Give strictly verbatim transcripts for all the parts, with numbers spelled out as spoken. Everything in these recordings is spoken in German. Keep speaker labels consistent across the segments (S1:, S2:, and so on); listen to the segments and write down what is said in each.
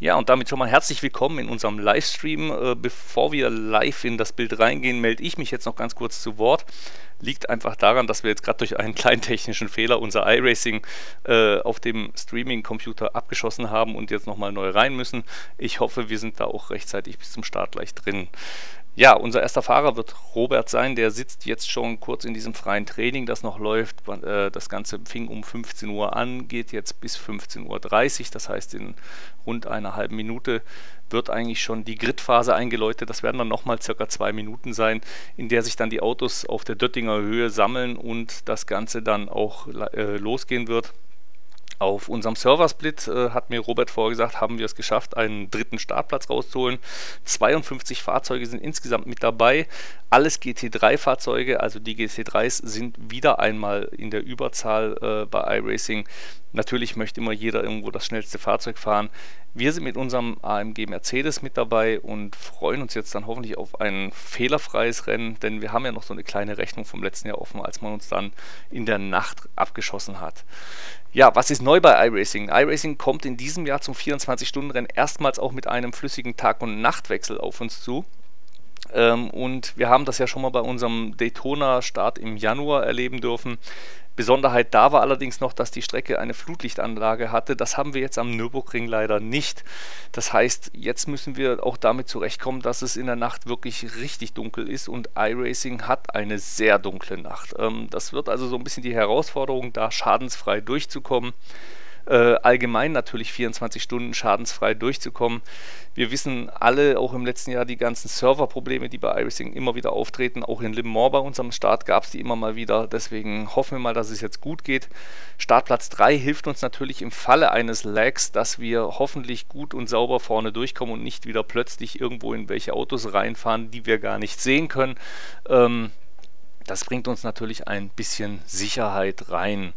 S1: Ja, und damit schon mal herzlich willkommen in unserem Livestream. Äh, bevor wir live in das Bild reingehen, melde ich mich jetzt noch ganz kurz zu Wort. Liegt einfach daran, dass wir jetzt gerade durch einen kleinen technischen Fehler unser iRacing äh, auf dem Streaming-Computer abgeschossen haben und jetzt nochmal neu rein müssen. Ich hoffe, wir sind da auch rechtzeitig bis zum Start gleich drin. Ja, unser erster Fahrer wird Robert sein, der sitzt jetzt schon kurz in diesem freien Training, das noch läuft. Äh, Das Ganze fing um fünfzehn Uhr an, geht jetzt bis fünfzehn Uhr dreißig, das heißt in rund einer halben Minute wird eigentlich schon die Gridphase eingeläutet. Das werden dann nochmal circa zwei Minuten sein, in der sich dann die Autos auf der Döttinger Höhe sammeln und das Ganze dann auch äh, losgehen wird. Auf unserem Serversplit, äh, hat mir Robert vorgesagt, haben wir es geschafft, einen dritten Startplatz rauszuholen. zweiundfünfzig Fahrzeuge sind insgesamt mit dabei. Alles G T drei Fahrzeuge, also die G T dreis sind wieder einmal in der Überzahl äh, bei iRacing. Natürlich möchte immer jeder irgendwo das schnellste Fahrzeug fahren. Wir sind mit unserem A M G Mercedes mit dabei und freuen uns jetzt dann hoffentlich auf ein fehlerfreies Rennen, denn wir haben ja noch so eine kleine Rechnung vom letzten Jahr offen, als man uns dann in der Nacht abgeschossen hat. Ja, was ist neu bei iRacing? iRacing kommt in diesem Jahr zum vierundzwanzig-Stunden-Rennen erstmals auch mit einem flüssigen Tag- und Nachtwechsel auf uns zu. Ähm, und wir haben das ja schon mal bei unserem Daytona-Start im Januar erleben dürfen. Besonderheit da war allerdings noch, dass die Strecke eine Flutlichtanlage hatte. Das haben wir jetzt am Nürburgring leider nicht. Das heißt, jetzt müssen wir auch damit zurechtkommen, dass es in der Nacht wirklich richtig dunkel ist und iRacing hat eine sehr dunkle Nacht. Ähm, das wird also so ein bisschen die Herausforderung, da schadensfrei durchzukommen. Äh, allgemein natürlich vierundzwanzig Stunden schadensfrei durchzukommen. Wir wissen alle, auch im letzten Jahr, die ganzen Serverprobleme, die bei iRacing immer wieder auftreten. Auch in Le Mans bei unserem Start gab es die immer mal wieder. Deswegen hoffen wir mal, dass es jetzt gut geht. Startplatz drei hilft uns natürlich im Falle eines Lags, dass wir hoffentlich gut und sauber vorne durchkommen und nicht wieder plötzlich irgendwo in welche Autos reinfahren, die wir gar nicht sehen können. Ähm, das bringt uns natürlich ein bisschen Sicherheit rein.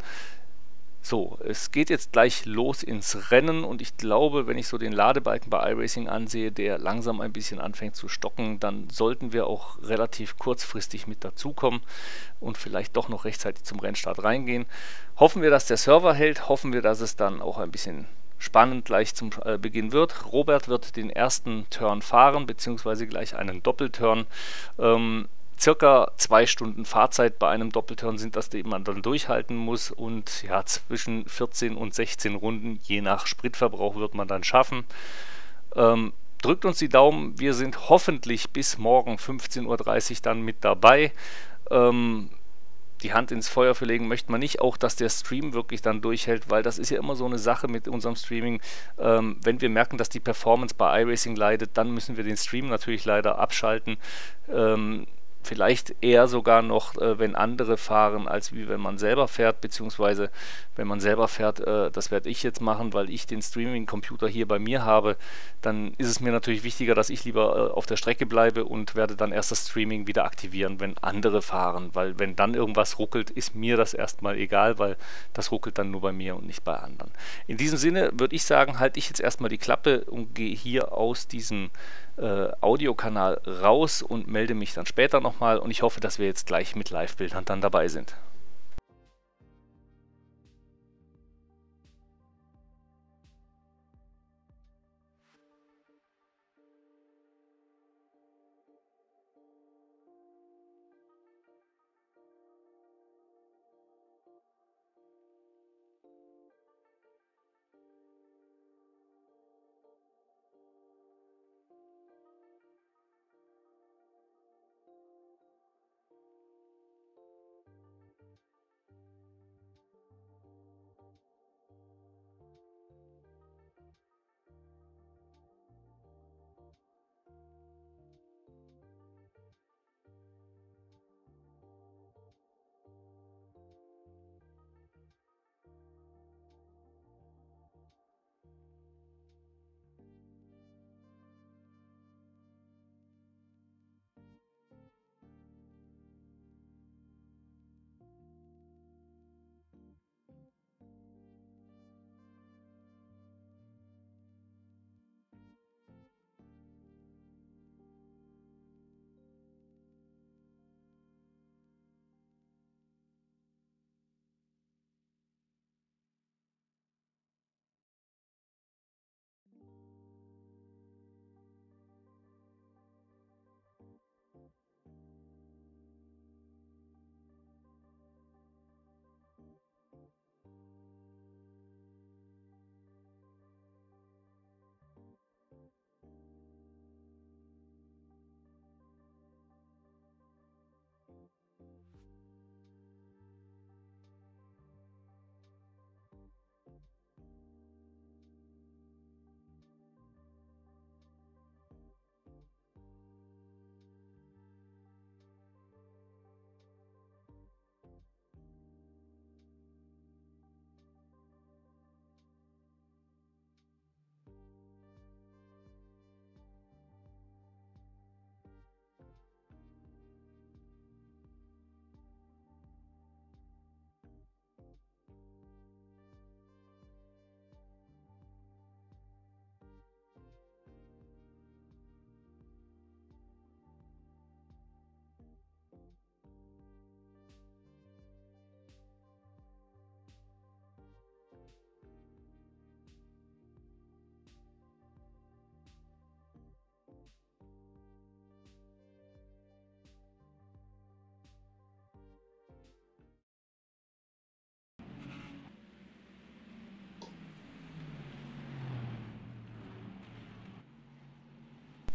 S1: So, es geht jetzt gleich los ins Rennen und ich glaube, wenn ich so den Ladebalken bei iRacing ansehe, der langsam ein bisschen anfängt zu stocken, dann sollten wir auch relativ kurzfristig mit dazukommen und vielleicht doch noch rechtzeitig zum Rennstart reingehen. Hoffen wir, dass der Server hält, hoffen wir, dass es dann auch ein bisschen spannend gleich zum äh, Beginn wird. Robert wird den ersten Turn fahren, beziehungsweise gleich einen Doppelturn. Ähm, Circa zwei Stunden Fahrzeit bei einem Doppelturn sind das, die man dann durchhalten muss und ja, zwischen vierzehn und sechzehn Runden, je nach Spritverbrauch, wird man dann schaffen. Ähm, drückt uns die Daumen, wir sind hoffentlich bis morgen fünfzehn Uhr dreißig dann mit dabei. Ähm, die Hand ins Feuer für legen möchte man nicht, auch dass der Stream wirklich dann durchhält, weil das ist ja immer so eine Sache mit unserem Streaming. Ähm, wenn wir merken, dass die Performance bei iRacing leidet, dann müssen wir den Stream natürlich leider abschalten. Ähm, Vielleicht eher sogar noch, äh, wenn andere fahren, als wie wenn man selber fährt, beziehungsweise wenn man selber fährt, äh, das werde ich jetzt machen, weil ich den Streaming-Computer hier bei mir habe, dann ist es mir natürlich wichtiger, dass ich lieber äh, auf der Strecke bleibe und werde dann erst das Streaming wieder aktivieren, wenn andere fahren, weil wenn dann irgendwas ruckelt, ist mir das erstmal egal, weil das ruckelt dann nur bei mir und nicht bei anderen. In diesem Sinne würde ich sagen, halte ich jetzt erstmal die Klappe und gehe hier aus diesem äh, Audiokanal raus und melde mich dann später nochmal und ich hoffe, dass wir jetzt gleich mit Live-Bildern dann dabei sind.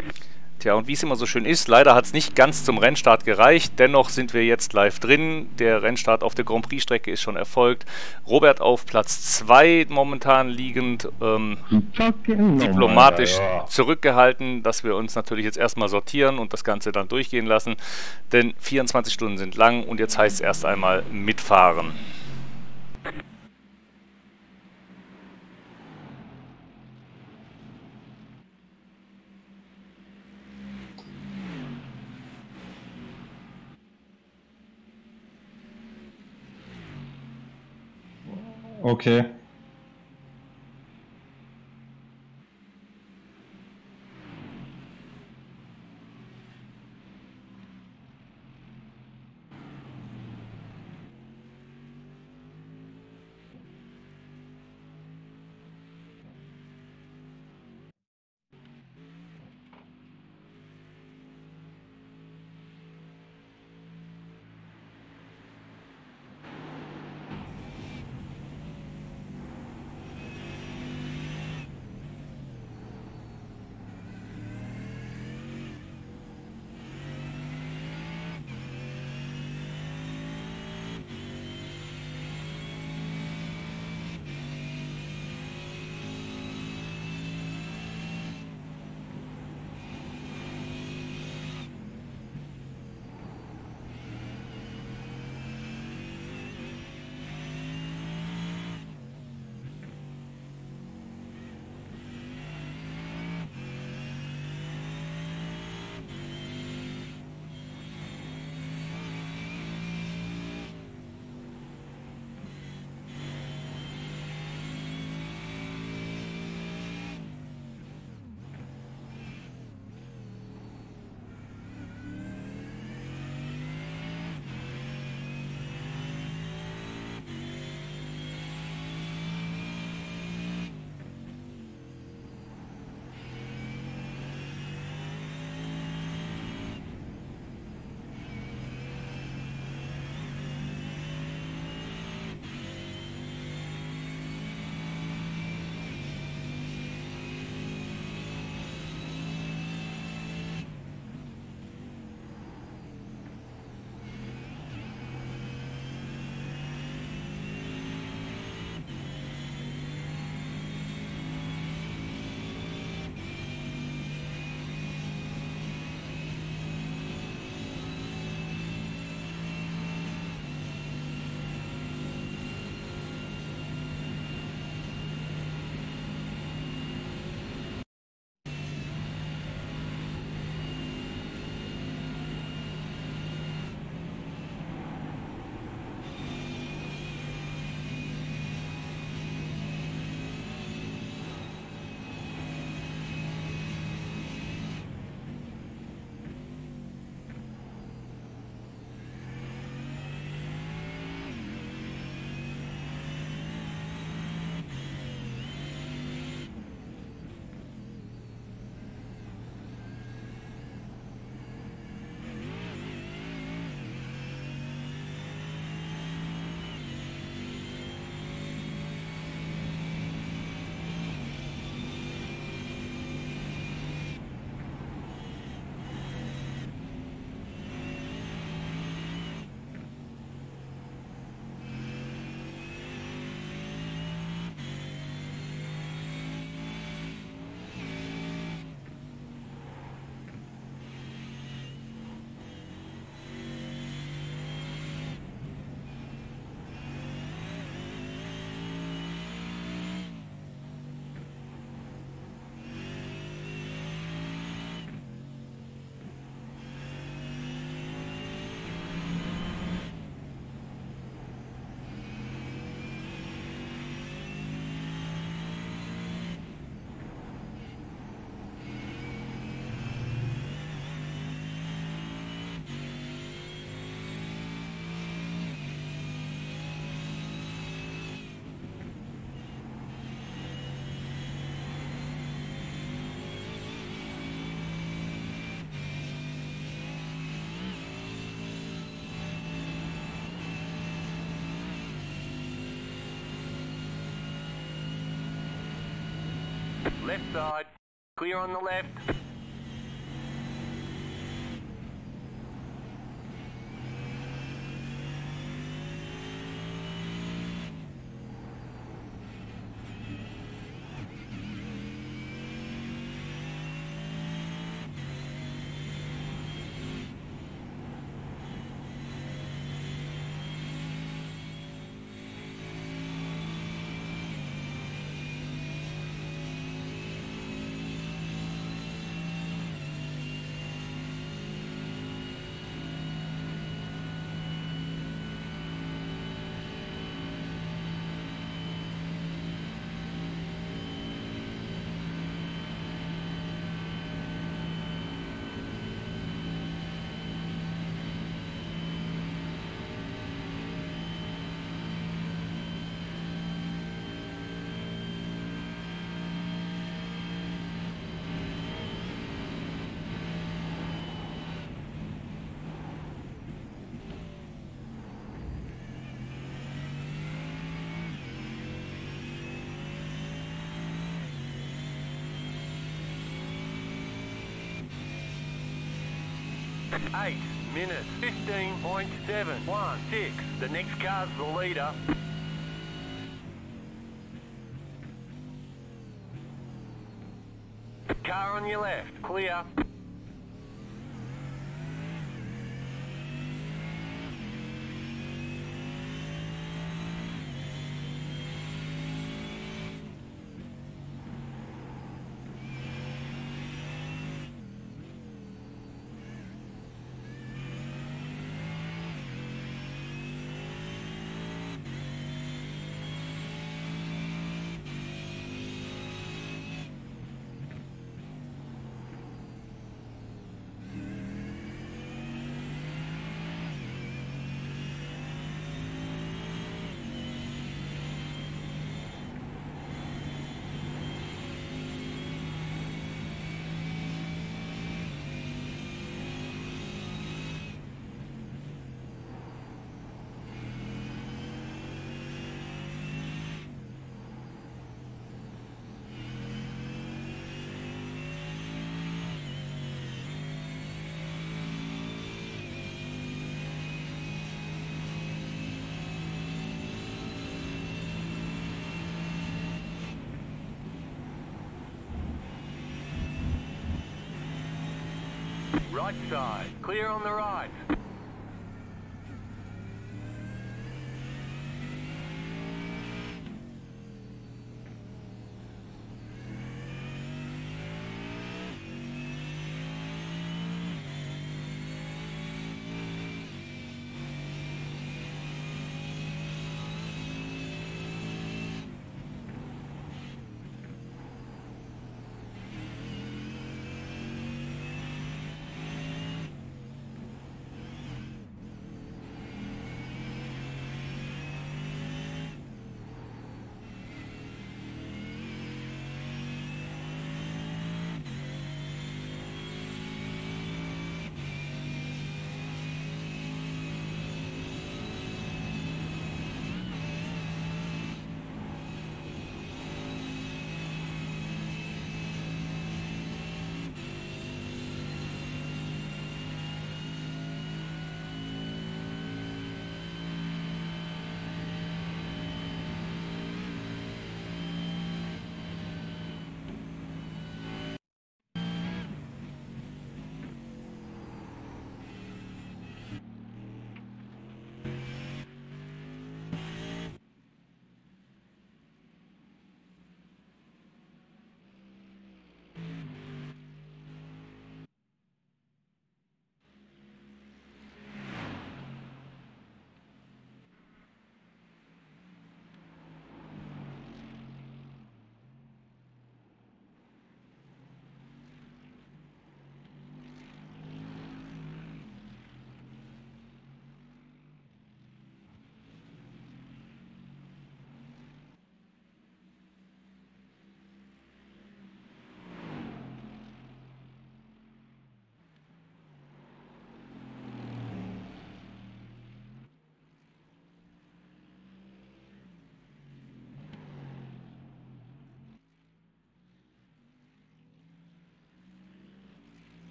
S1: Tja, und wie es immer so schön ist, leider hat es nicht ganz zum Rennstart gereicht. Dennoch sind wir jetzt live drin. Der Rennstart auf der Grand Prix-Strecke ist schon erfolgt. Robert auf Platz zwei momentan liegend, ähm, diplomatisch zurückgehalten, dass wir uns natürlich jetzt erstmal sortieren und das Ganze dann durchgehen lassen. Denn vierundzwanzig Stunden sind lang und jetzt heißt es erst einmal mitfahren.
S2: Okay.
S3: Left side. Clear on the left.
S2: eight minutes, fifteen point seven one six. The next car's the leader. Car on your left, clear. Right side, clear on the right.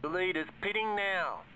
S2: The leader's pitting now.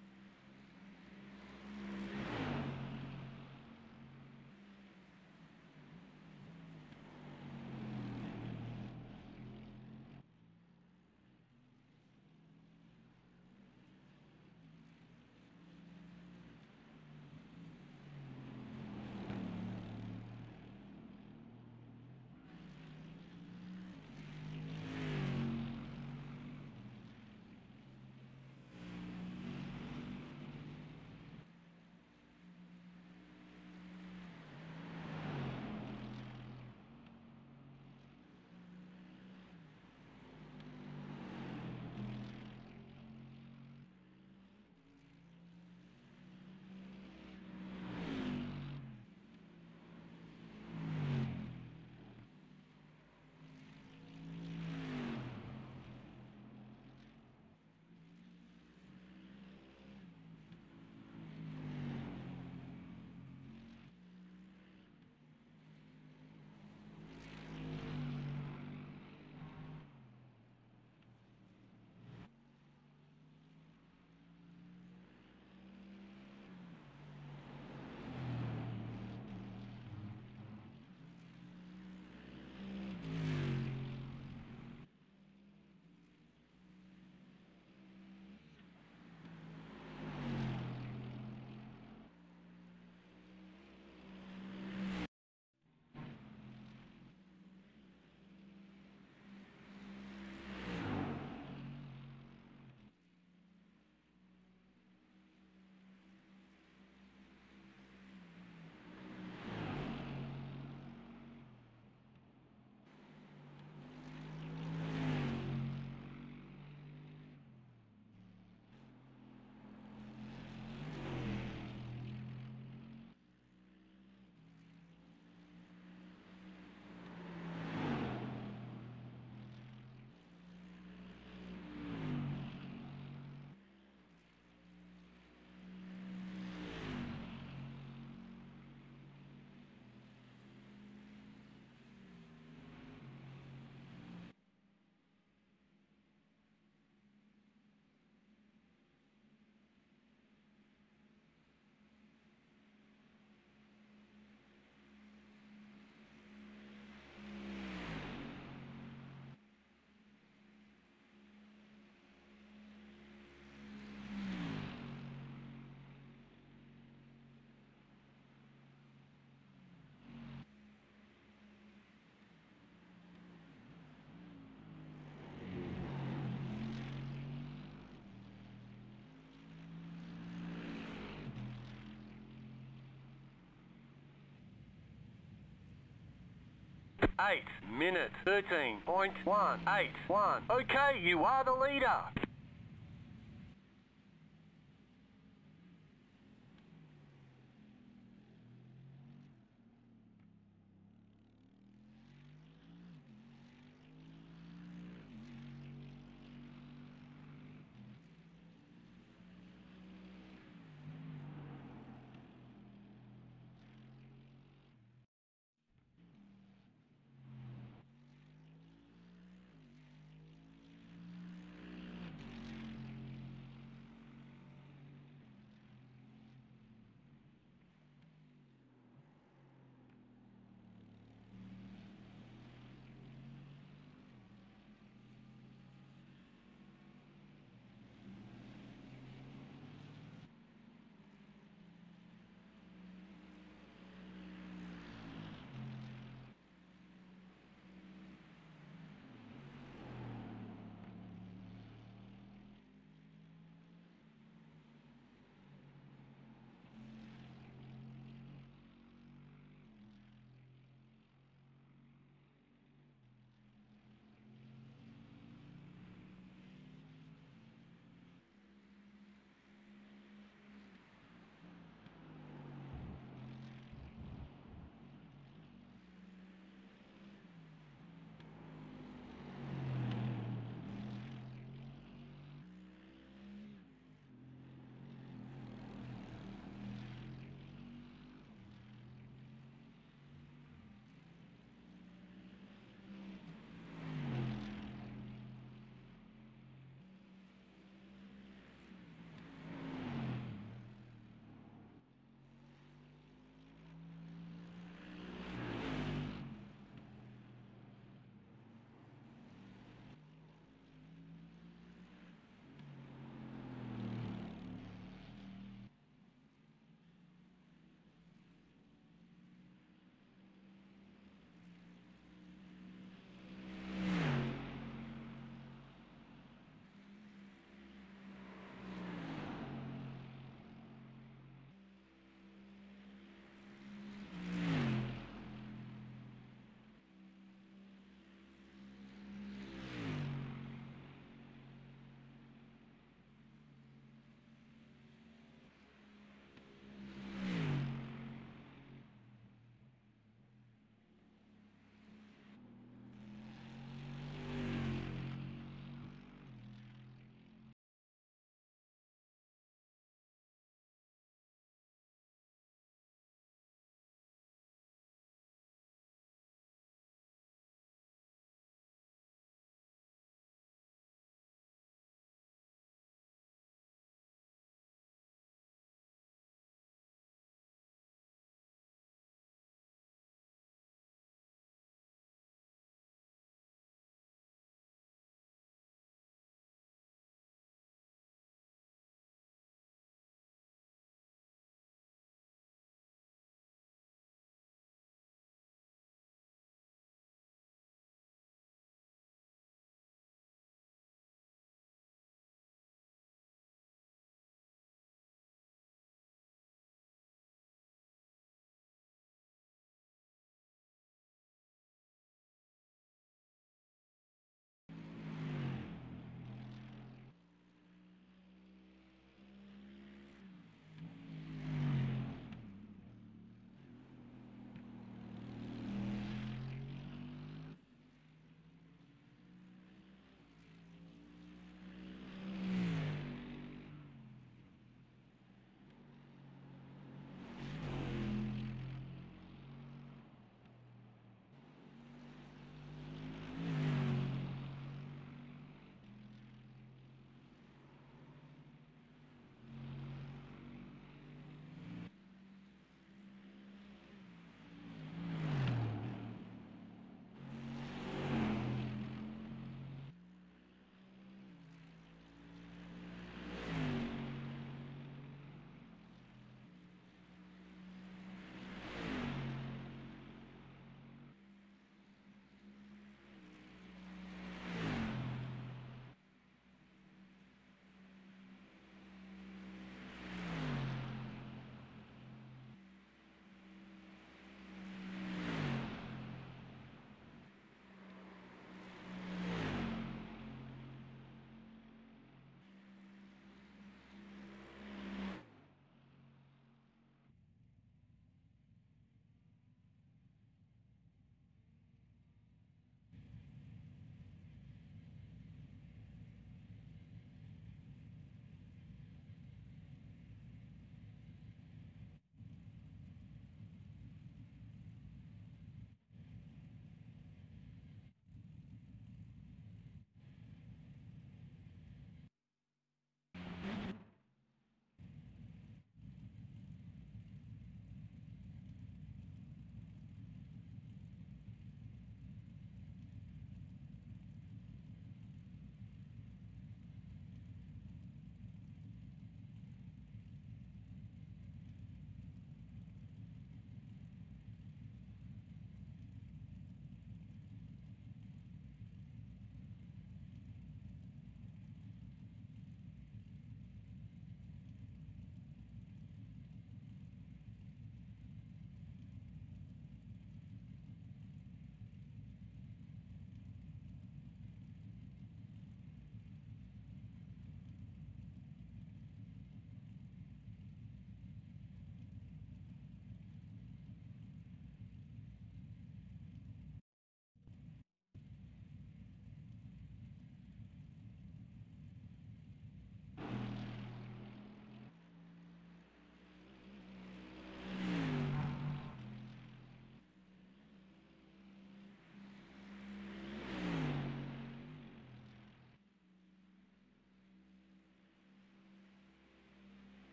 S2: Eight minutes, thirteen point one eight one. Okay, you are the leader.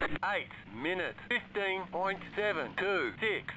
S2: eight minutes, fifteen point seven two six.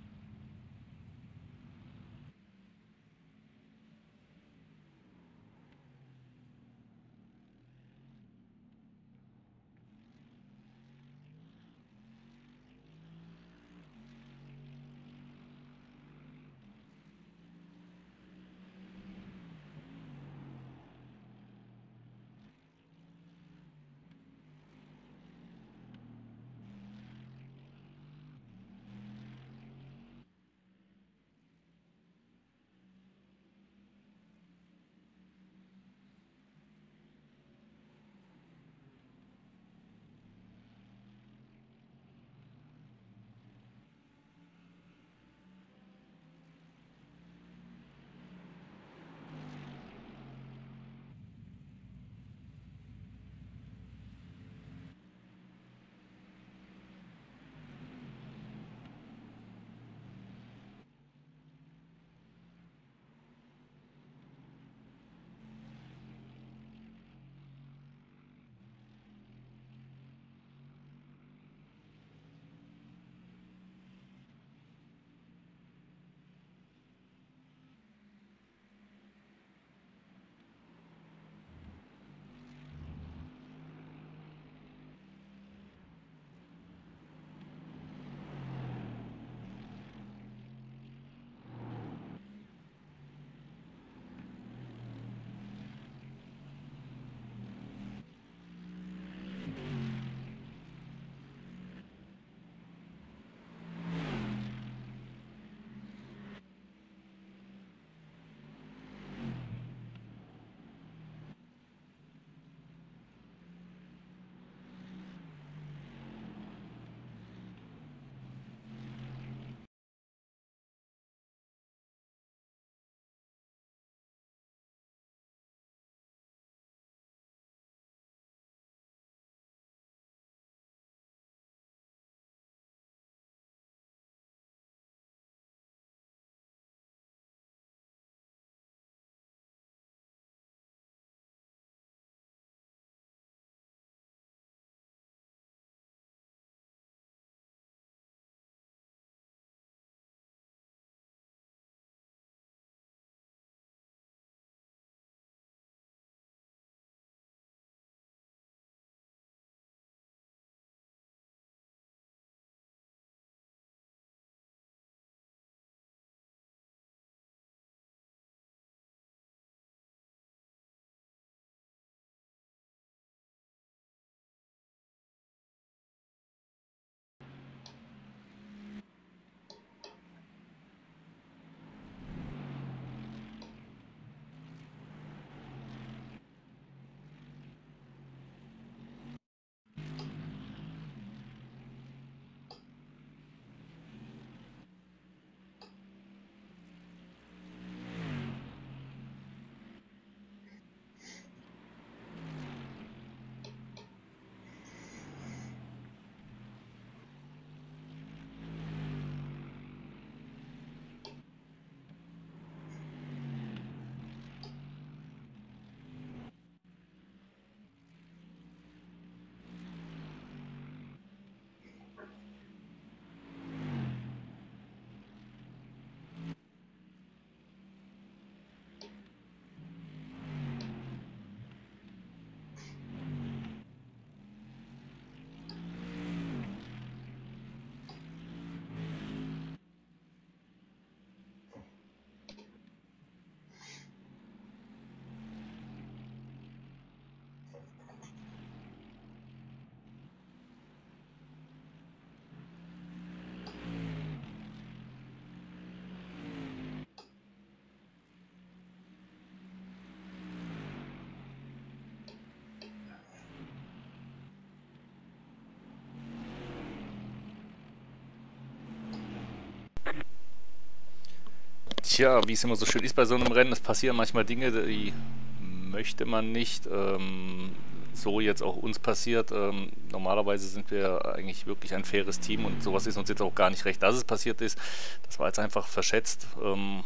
S1: Tja, wie es immer so schön ist bei so einem Rennen, es passieren manchmal Dinge, die möchte man nicht. Ähm, so jetzt auch uns passiert. Ähm, normalerweise sind wir eigentlich wirklich ein faires Team und sowas ist uns jetzt auch gar nicht recht, dass es passiert ist. Das war jetzt einfach verschätzt. Ähm,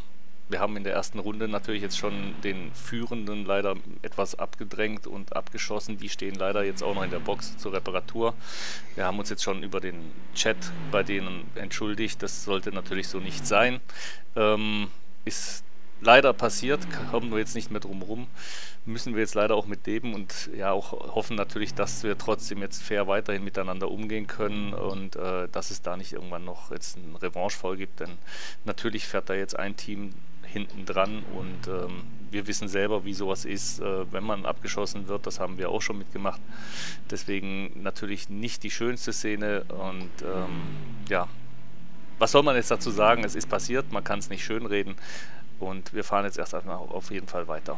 S1: wir haben in der ersten Runde natürlich jetzt schon den Führenden leider etwas abgedrängt und abgeschossen. Die stehen leider jetzt auch noch in der Box zur Reparatur. Wir haben uns jetzt schon über den Chat bei denen entschuldigt. Das sollte natürlich so nicht sein. Ähm, ist leider passiert, kommen wir jetzt nicht mehr drum rum. Müssen wir jetzt leider auch mit leben und ja auch hoffen natürlich, dass wir trotzdem jetzt fair weiterhin miteinander umgehen können und äh, dass es da nicht irgendwann noch jetzt einen Revanche-Fall gibt, denn natürlich fährt da jetzt ein Team hinten dran und ähm, wir wissen selber, wie sowas ist, äh, wenn man abgeschossen wird, das haben wir auch schon mitgemacht. Deswegen natürlich nicht die schönste Szene und ähm, ja, was soll man jetzt dazu sagen? Es ist passiert, man kann es nicht schönreden und wir fahren jetzt erst einmal auf jeden Fall weiter.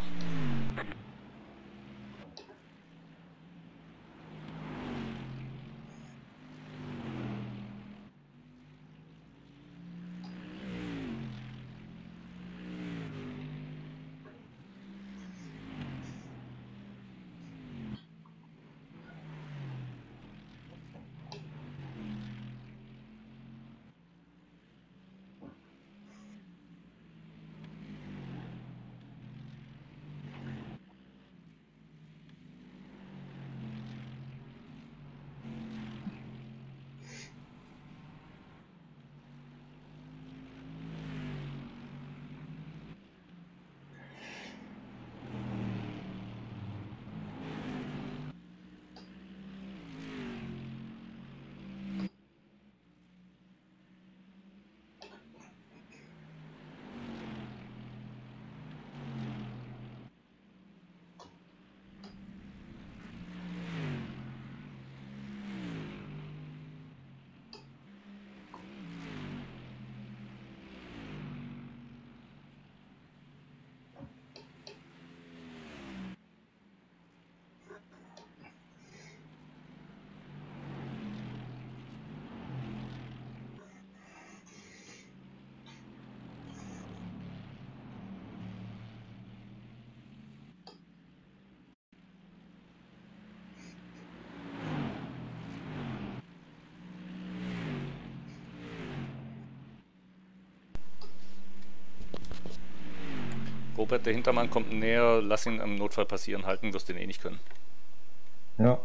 S1: Robert, der Hintermann kommt näher, lass ihn im Notfall passieren, halten wirst den eh nicht können.
S3: Ja.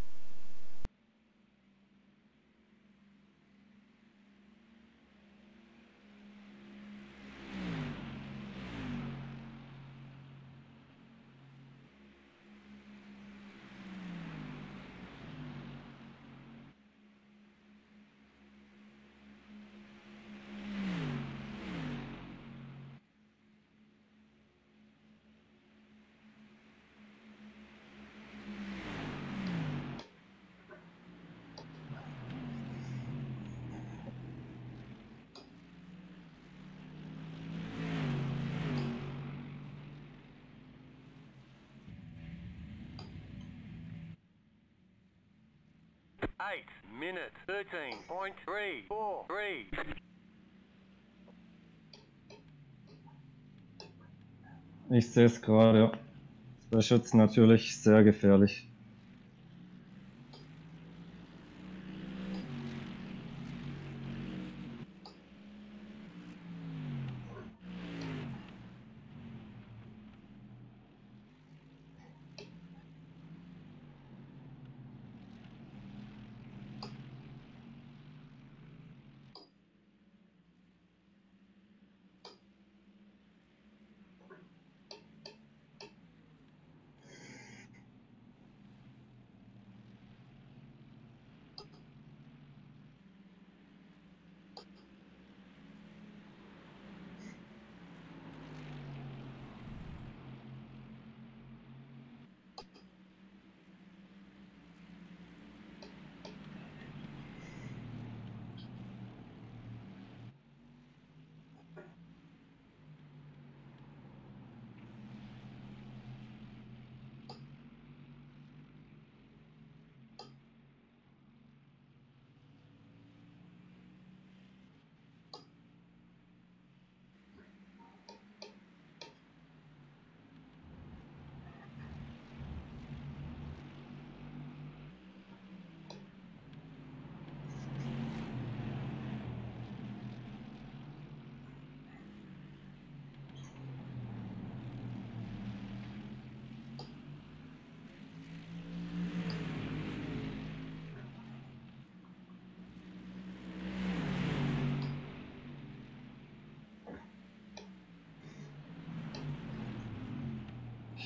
S2: Eight minutes, thirteen point three four three.
S3: Ich sehe es gerade, ja. Zwei Schützen natürlich sehr gefährlich.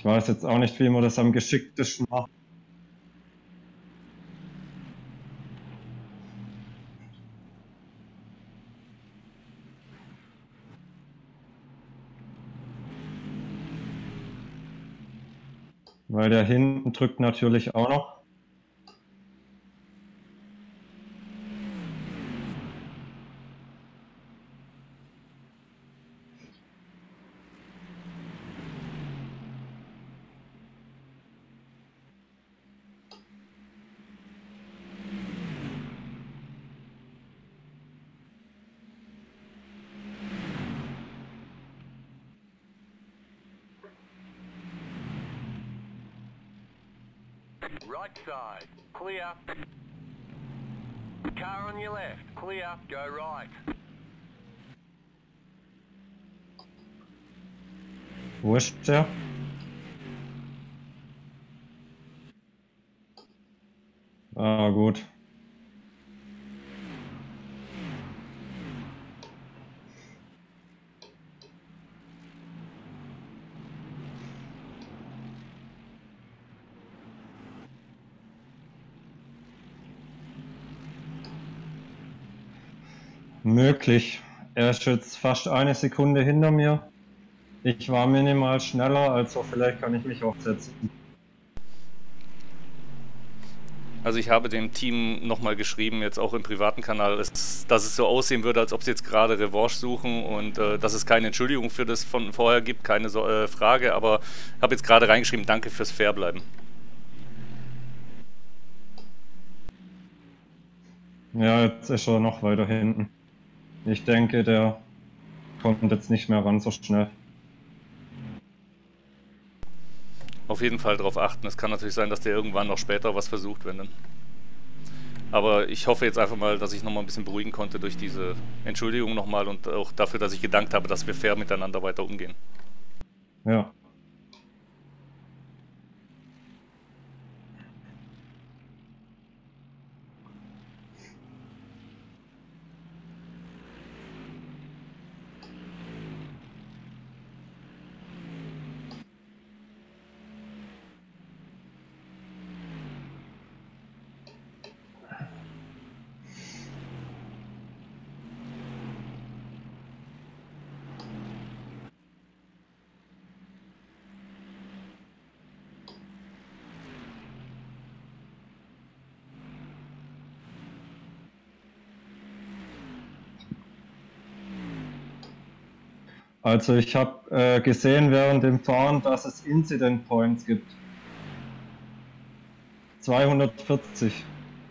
S3: Ich weiß jetzt auch nicht, wie man das am geschicktesten macht. Weil der hinten drückt natürlich auch noch.
S2: Right side, clear. Car on your left, clear. Go right.
S3: Wo ist der? Ah, gut. Möglich. Er ist jetzt fast eine Sekunde hinter mir. Ich war minimal schneller, also vielleicht kann ich mich auch setzen.
S1: Also ich habe dem Team nochmal geschrieben, jetzt auch im privaten Kanal, dass, dass es so aussehen würde, als ob sie jetzt gerade Revanche suchen und äh, dass es keine Entschuldigung für das von vorher gibt, keine so, äh, Frage, aber ich habe jetzt gerade reingeschrieben, danke fürs Fairbleiben.
S3: Ja, jetzt ist er noch weiter hinten. Ich denke, der kommt jetzt nicht mehr ran so schnell.
S1: Auf jeden Fall darauf achten. Es kann natürlich sein, dass der irgendwann noch später was versucht, wenn dann. Aber ich hoffe jetzt einfach mal, dass ich nochmal ein bisschen beruhigen konnte durch diese Entschuldigung nochmal und auch dafür, dass ich gedankt habe, dass wir fair miteinander weiter umgehen.
S3: Ja. Also ich habe äh, gesehen während dem Fahren, dass es Incident Points gibt. zweihundertvierzig.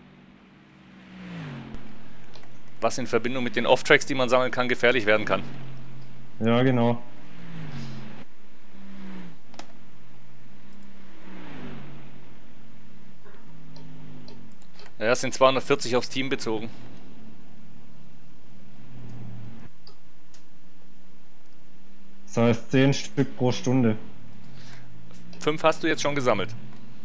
S1: Was in Verbindung mit den Off-Tracks, die man sammeln kann, gefährlich werden kann.
S3: Ja, genau.
S1: Ja, es sind zweihundertvierzig aufs Team bezogen.
S3: Das heißt zehn Stück pro Stunde.
S1: Fünf hast du jetzt schon gesammelt.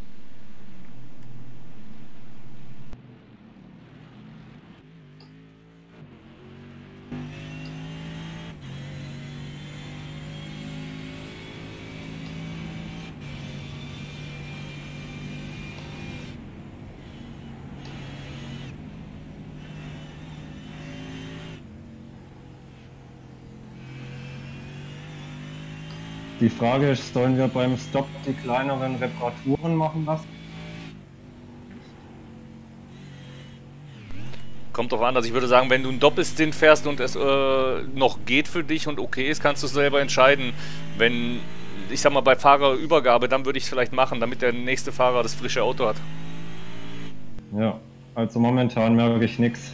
S3: Die Frage ist, sollen wir beim Stop die kleineren Reparaturen machen lassen?
S1: Kommt drauf an, also ich würde sagen, wenn du einen Doppelstint fährst und es äh, noch geht für dich und okay ist, kannst du es selber entscheiden. Wenn, ich sag mal, bei Fahrerübergabe, dann würde ich es vielleicht machen, damit der nächste Fahrer das frische Auto hat.
S3: Ja, also momentan merke ich nichts.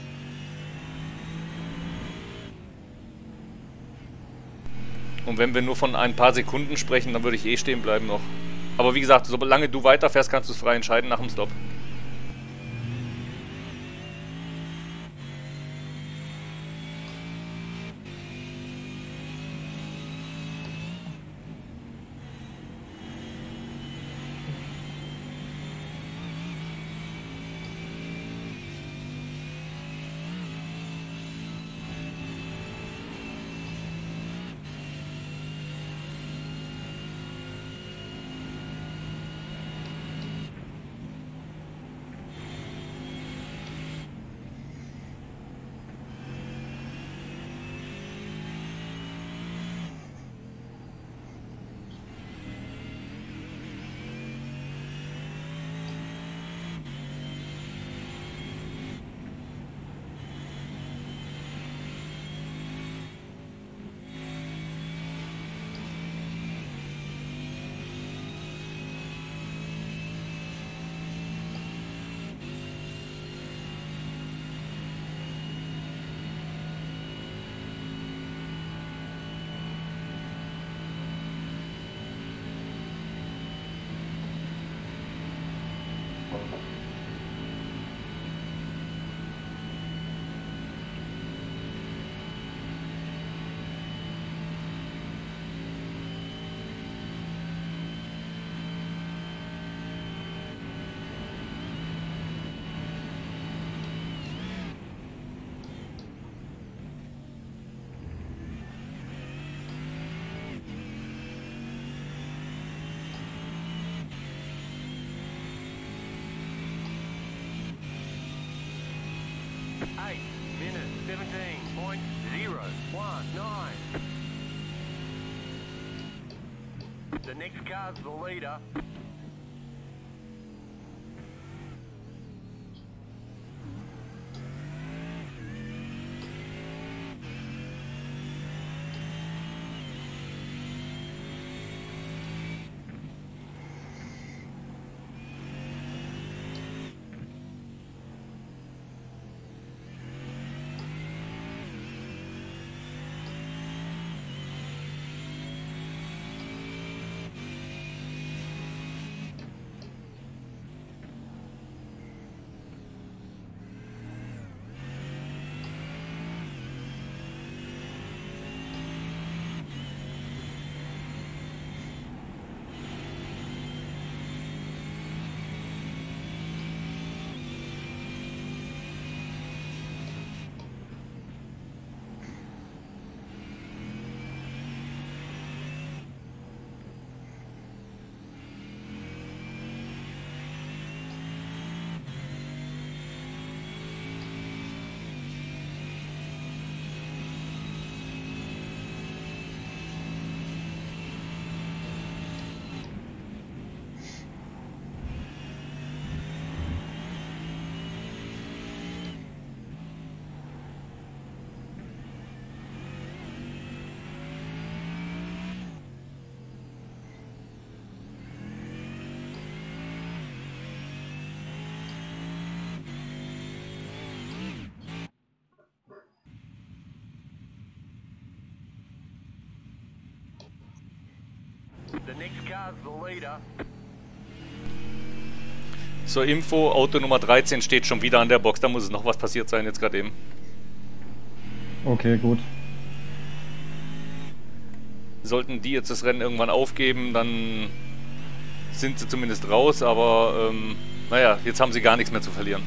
S1: Und wenn wir nur von ein paar Sekunden sprechen, dann würde ich eh stehen bleiben noch. Aber wie gesagt, solange du weiterfährst, kannst du es frei entscheiden nach dem Stop.
S2: one nine. The next car's the leader. The next car's the leader.
S1: So, Info, Auto Nummer dreizehn steht schon wieder an der Box, da muss es noch was passiert sein jetzt gerade eben.
S3: Okay, gut.
S1: Sollten die jetzt das Rennen irgendwann aufgeben, dann sind sie zumindest raus, aber ähm, naja, jetzt haben sie gar nichts mehr zu verlieren.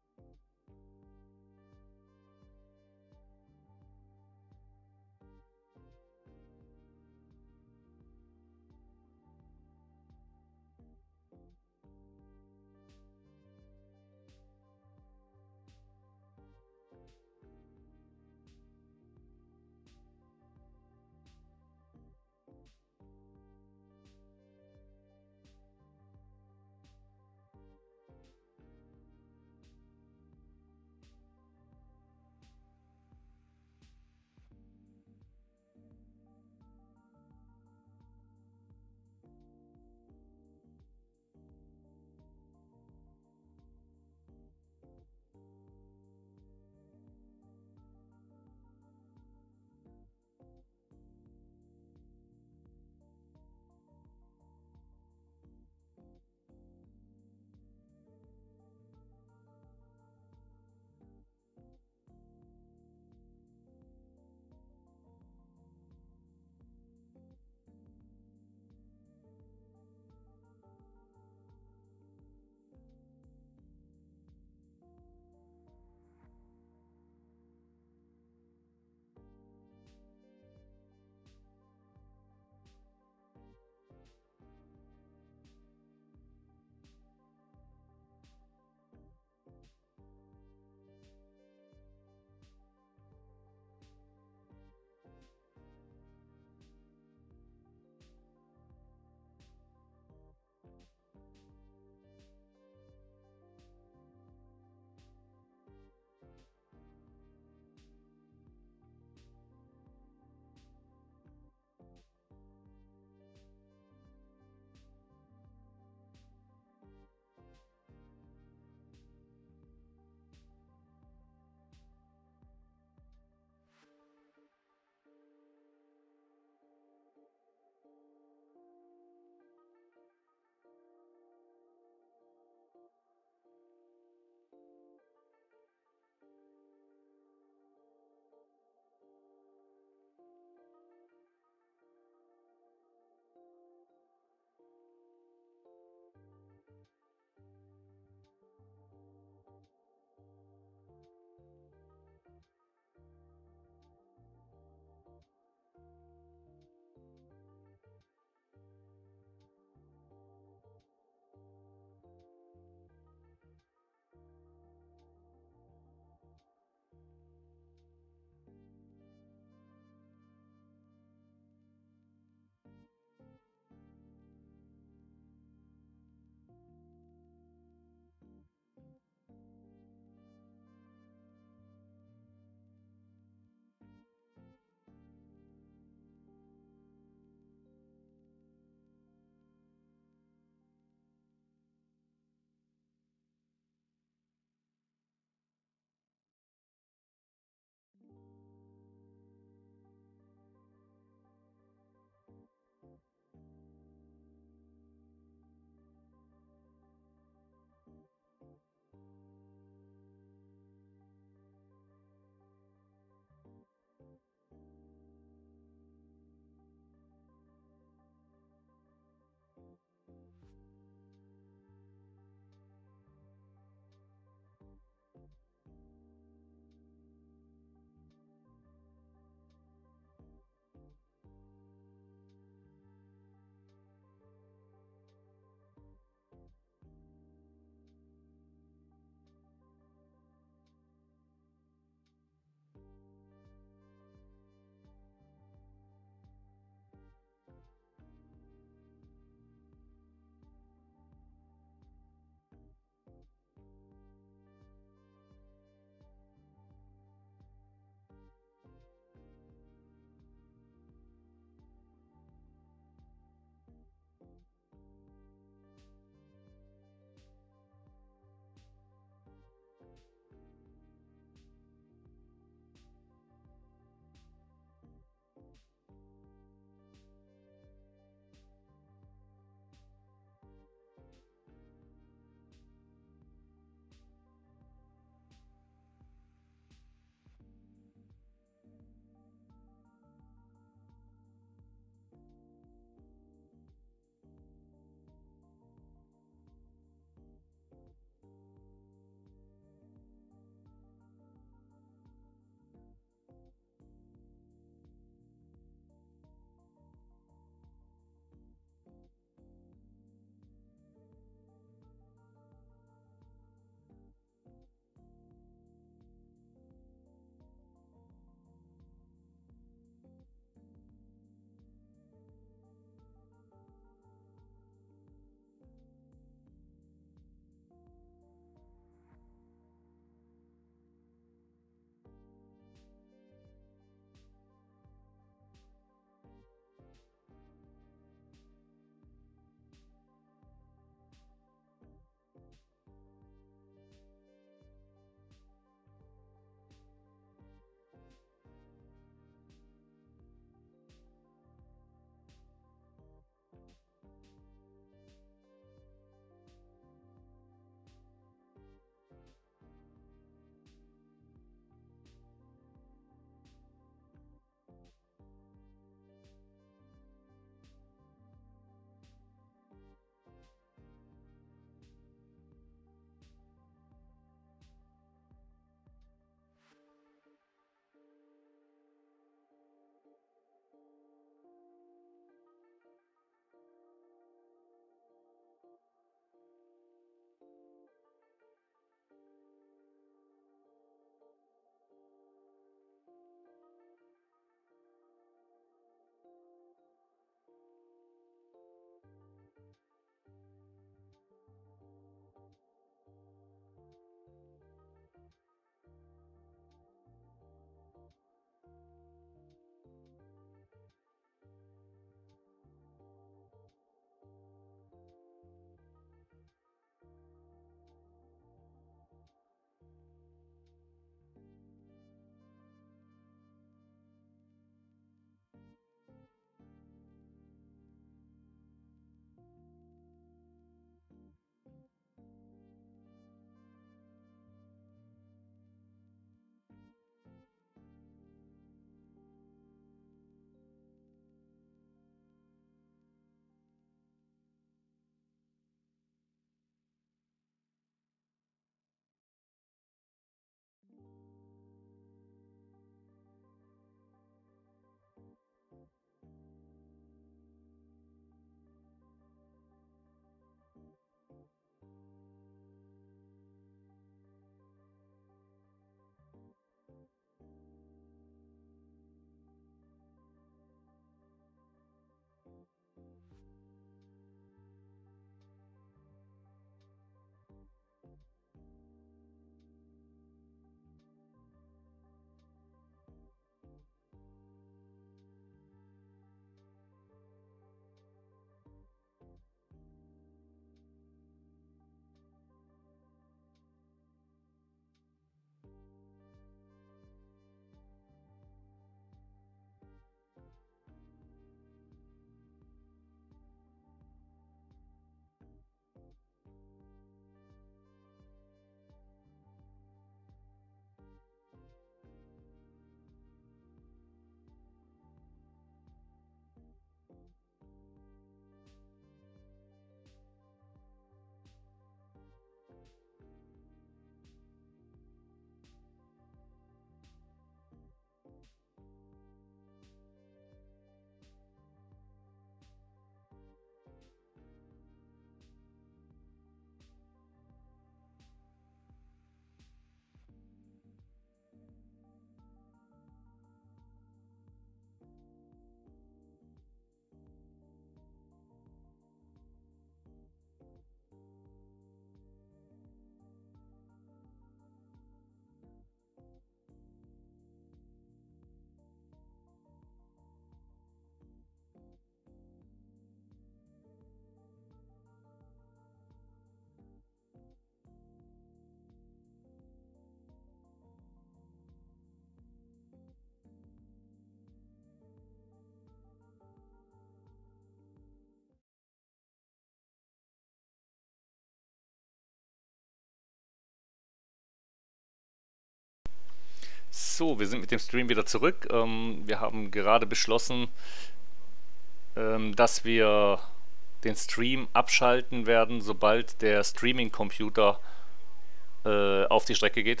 S1: So, wir sind mit dem Stream wieder zurück. Ähm, wir haben gerade beschlossen, ähm, dass wir den Stream abschalten werden, sobald der Streaming-Computer äh, auf die Strecke geht.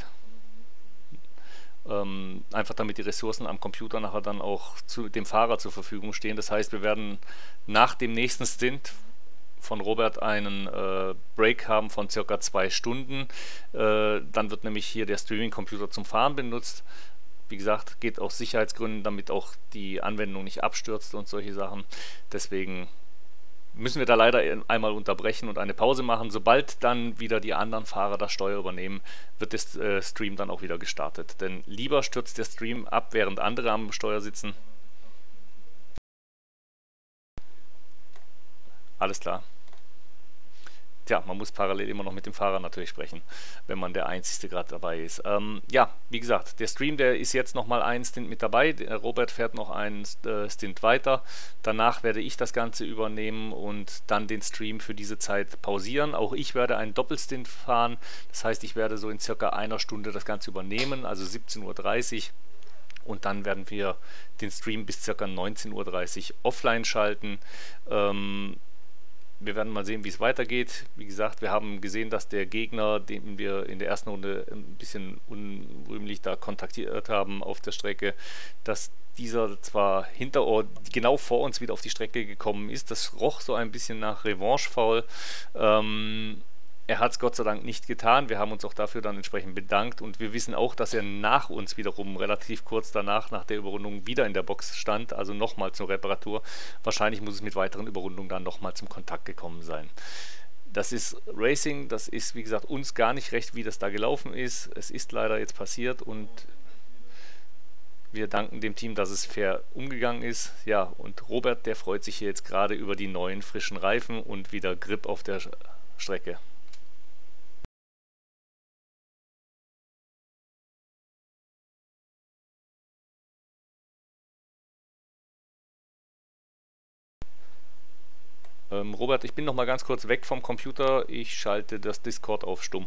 S1: Ähm, einfach damit die Ressourcen am Computer nachher dann auch zu dem Fahrer zur Verfügung stehen. Das heißt, wir werden nach dem nächsten Stint von Robert einen äh, Break haben von circa zwei Stunden. Äh, dann wird nämlich hier der Streaming-Computer zum Fahren benutzt. Wie gesagt, geht aus Sicherheitsgründen, damit auch die Anwendung nicht abstürzt und solche Sachen. Deswegen müssen wir da leider einmal unterbrechen und eine Pause machen. Sobald dann wieder die anderen Fahrer das Steuer übernehmen, wird der äh, Stream dann auch wieder gestartet. Denn lieber stürzt der Stream ab, während andere am Steuer sitzen. Alles klar. Tja, man muss parallel immer noch mit dem Fahrer natürlich sprechen, wenn man der Einzige gerade dabei ist. Ähm, ja, wie gesagt, der Stream, der ist jetzt nochmal einen Stint mit dabei. Der Robert fährt noch einen äh, Stint weiter. Danach werde ich das Ganze übernehmen und dann den Stream für diese Zeit pausieren. Auch ich werde einen Doppelstint fahren. Das heißt, ich werde so in circa einer Stunde das Ganze übernehmen, also siebzehn Uhr dreißig. Und dann werden wir den Stream bis circa neunzehn Uhr dreißig offline schalten. Ähm, Wir werden mal sehen, wie es weitergeht. Wie gesagt, wir haben gesehen, dass der Gegner, den wir in der ersten Runde ein bisschen unrühmlich da kontaktiert haben auf der Strecke, dass dieser zwar hinter genau vor uns wieder auf die Strecke gekommen ist. Das roch so ein bisschen nach Revanche-Foul. Ähm, Er hat es Gott sei Dank nicht getan. Wir haben uns auch dafür dann entsprechend bedankt und wir wissen auch, dass er nach uns wiederum relativ kurz danach, nach der Überrundung, wieder in der Box stand, also nochmal zur Reparatur. Wahrscheinlich muss es mit weiteren Überrundungen dann nochmal zum Kontakt gekommen sein. Das ist Racing, das ist wie gesagt uns gar nicht recht, wie das da gelaufen ist. Es ist leider jetzt passiert und wir danken dem Team, dass es fair umgegangen ist. Ja, und Robert, der freut sich hier jetzt gerade über die neuen frischen Reifen und wieder Grip auf der Strecke. Ähm, Robert, ich bin noch mal ganz kurz weg vom Computer. Ich schalte das Discord auf stumm.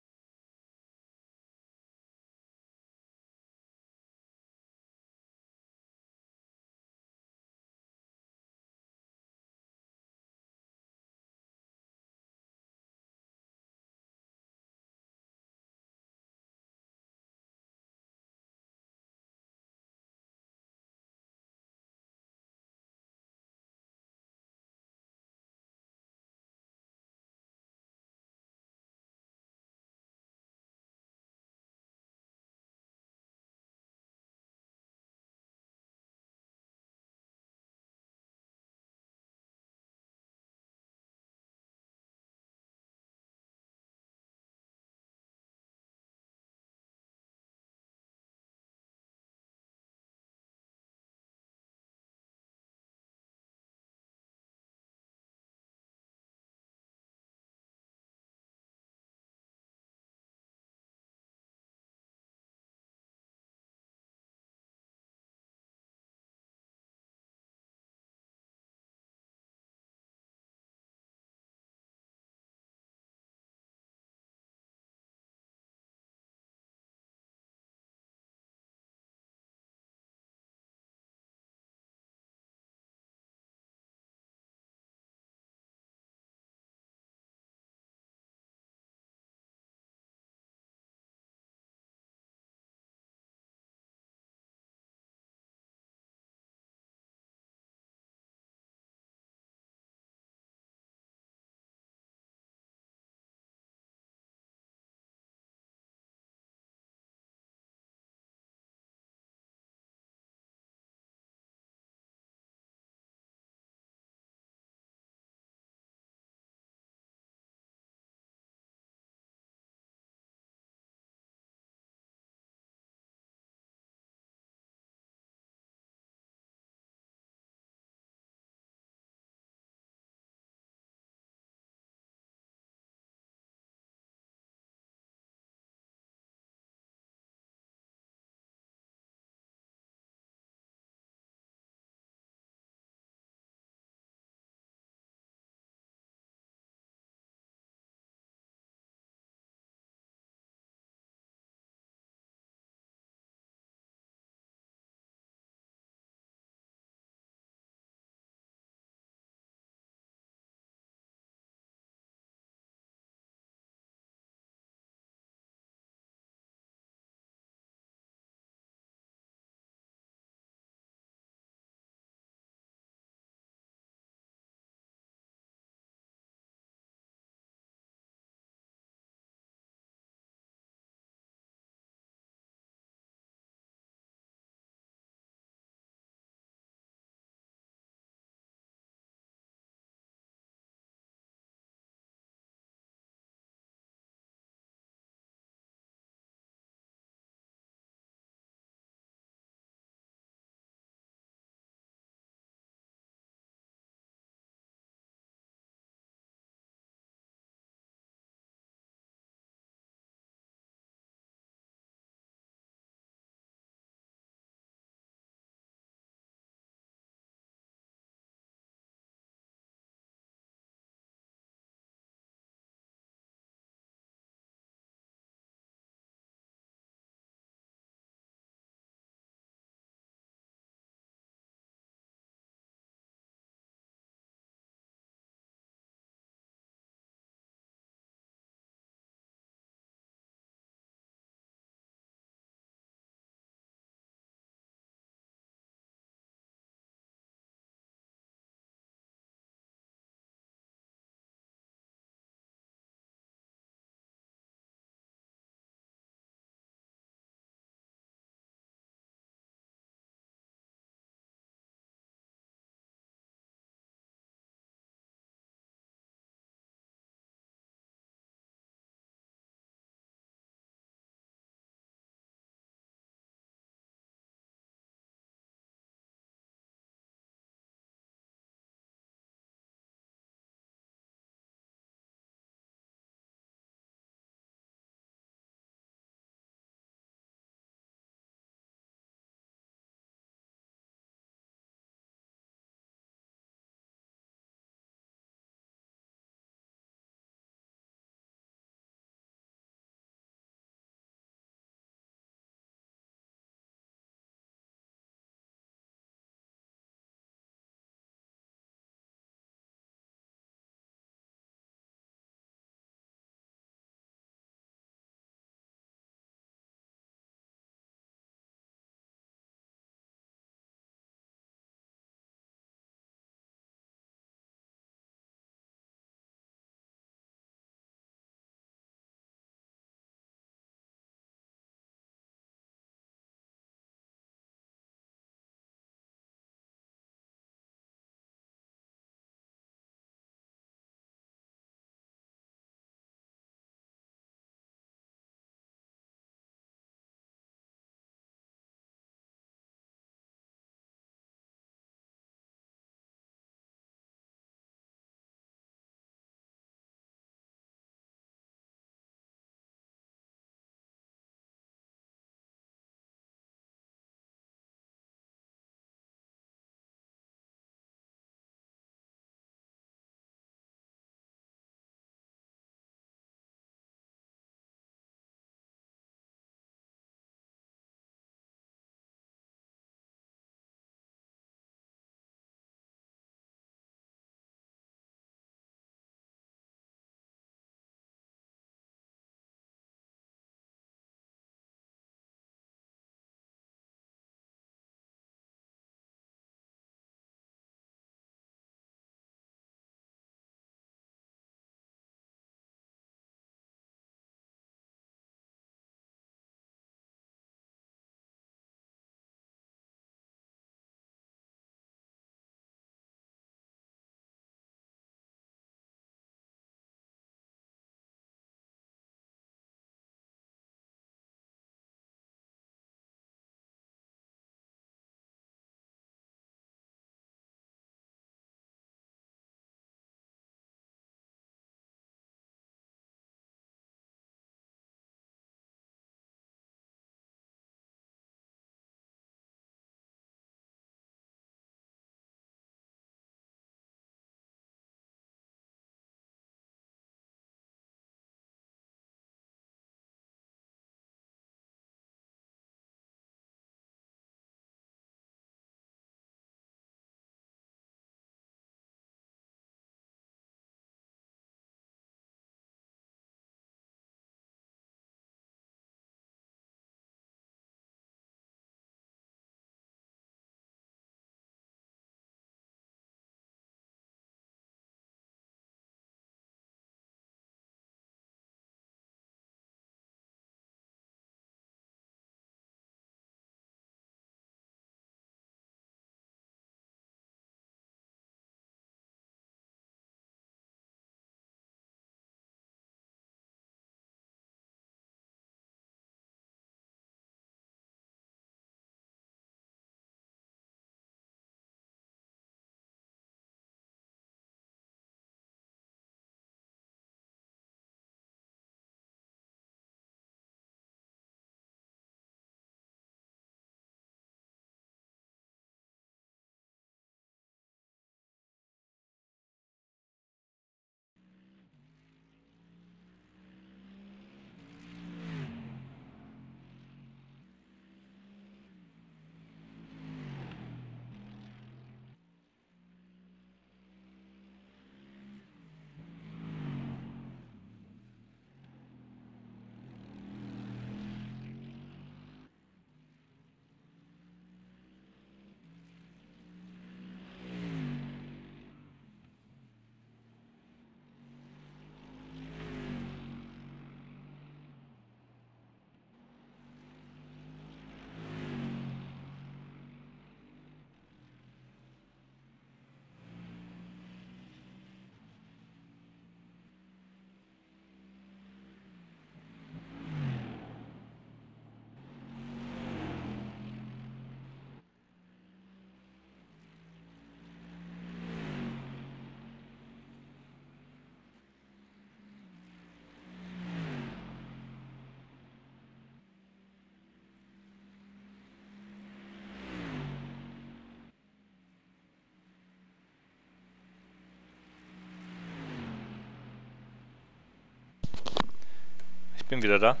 S1: bin wieder da.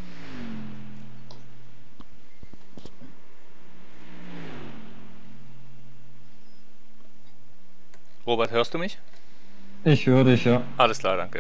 S1: Robert, hörst du mich?
S3: Ich höre dich, ja.
S1: Alles klar, danke.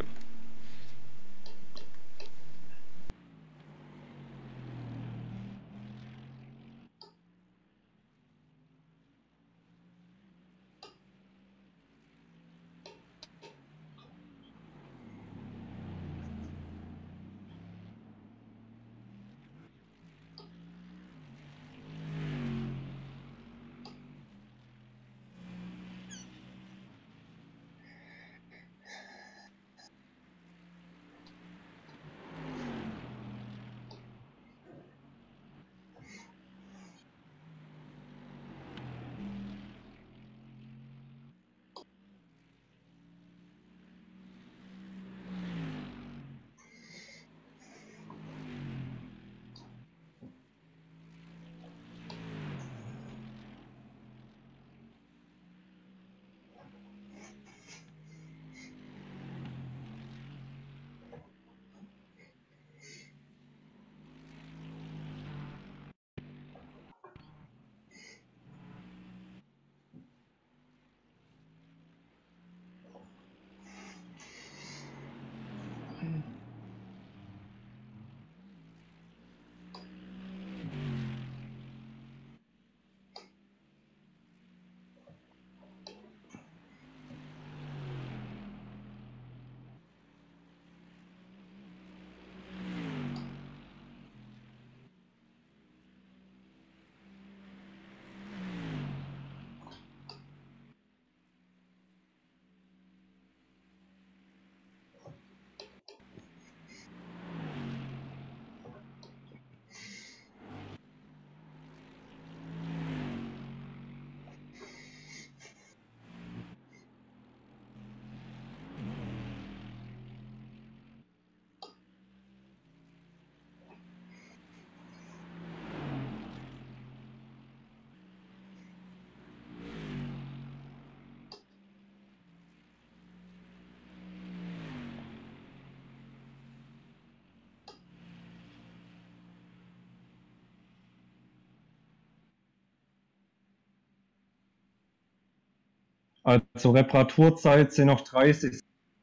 S3: Also Reparaturzeit sind noch dreißig.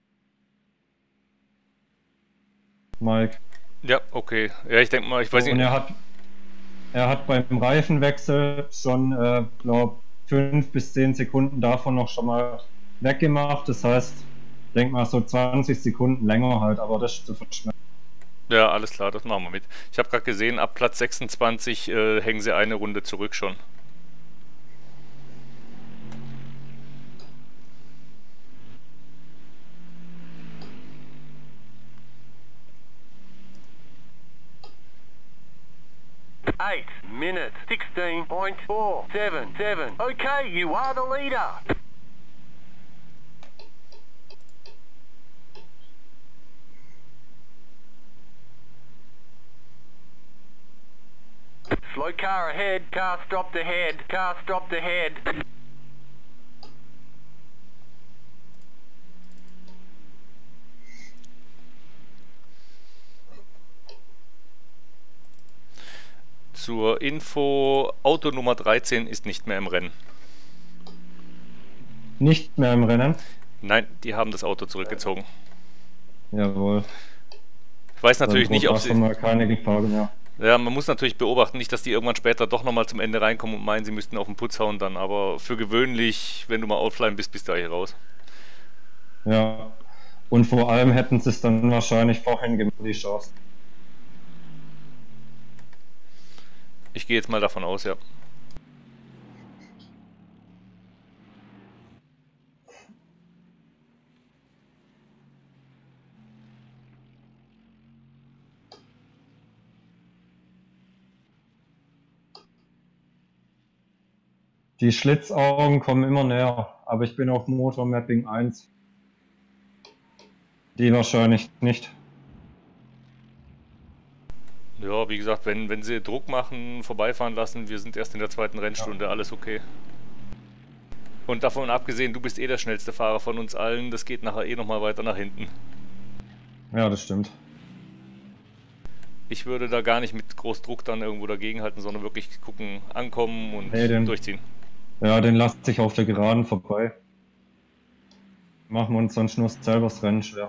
S3: Mike.
S1: Ja, okay. Ja, ich denke mal, ich weiß
S3: Und
S1: nicht.
S3: er hat, er hat beim Reifenwechsel schon, äh, glaube fünf bis zehn Sekunden davon noch schon mal weggemacht. Das heißt, ich denke mal so zwanzig Sekunden länger halt, aber das ist zu verschmerzen.
S1: Ja, alles klar, das machen wir mit. Ich habe gerade gesehen, ab Platz sechsundzwanzig äh, hängen sie eine Runde zurück schon.
S2: Eight minutes, sixteen point four seven seven. Okay, you are the leader. Slow car ahead, car stopped ahead, car stopped ahead.
S1: Zur Info, Auto Nummer dreizehn ist nicht mehr im Rennen.
S3: Nicht mehr im Rennen?
S1: Nein, die haben das Auto zurückgezogen.
S3: Jawohl.
S1: Ich weiß natürlich nicht, ob sie...
S3: Mal keine Gefahr mehr.
S1: Ja, man muss natürlich beobachten, nicht, dass die irgendwann später doch nochmal zum Ende reinkommen und meinen, sie müssten auf den Putz hauen dann. Aber für gewöhnlich, wenn du mal outflyen bist, bist du hier raus.
S3: Ja. Und vor allem hätten sie es dann wahrscheinlich vorhin gemacht, die Chance.
S1: Ich gehe jetzt mal davon aus, ja.
S3: Die Schlitzaugen kommen immer näher, aber ich bin auf Motor Mapping eins. Die wahrscheinlich nicht.
S1: Ja, wie gesagt, wenn, wenn sie Druck machen, vorbeifahren lassen, wir sind erst in der zweiten Rennstunde, alles okay. Und davon abgesehen, du bist eh der schnellste Fahrer von uns allen, das geht nachher eh nochmal weiter nach hinten.
S3: Ja, das stimmt.
S1: Ich würde da gar nicht mit groß Druck dann irgendwo dagegenhalten, sondern wirklich gucken, ankommen und
S3: Nee, den,
S1: durchziehen.
S3: Ja, den lasse ich auf der Geraden vorbei. Machen wir uns sonst nur selber das Rennen schwer.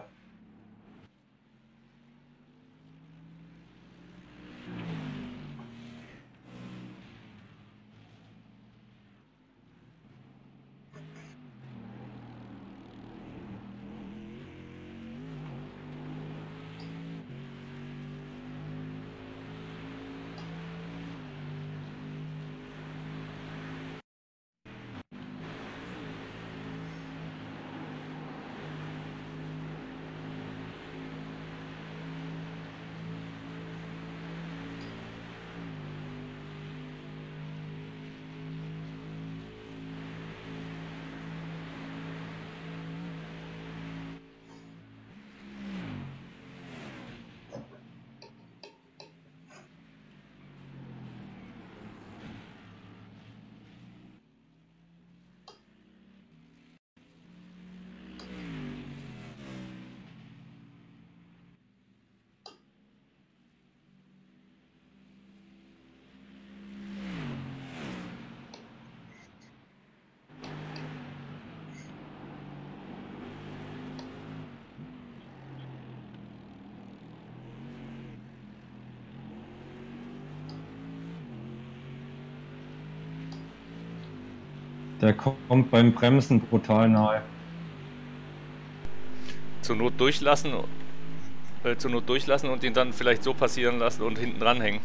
S3: Der kommt beim Bremsen brutal nahe.
S1: Zur Not durchlassen, äh, zur Not durchlassen und ihn dann vielleicht so passieren lassen und hinten dranhängen.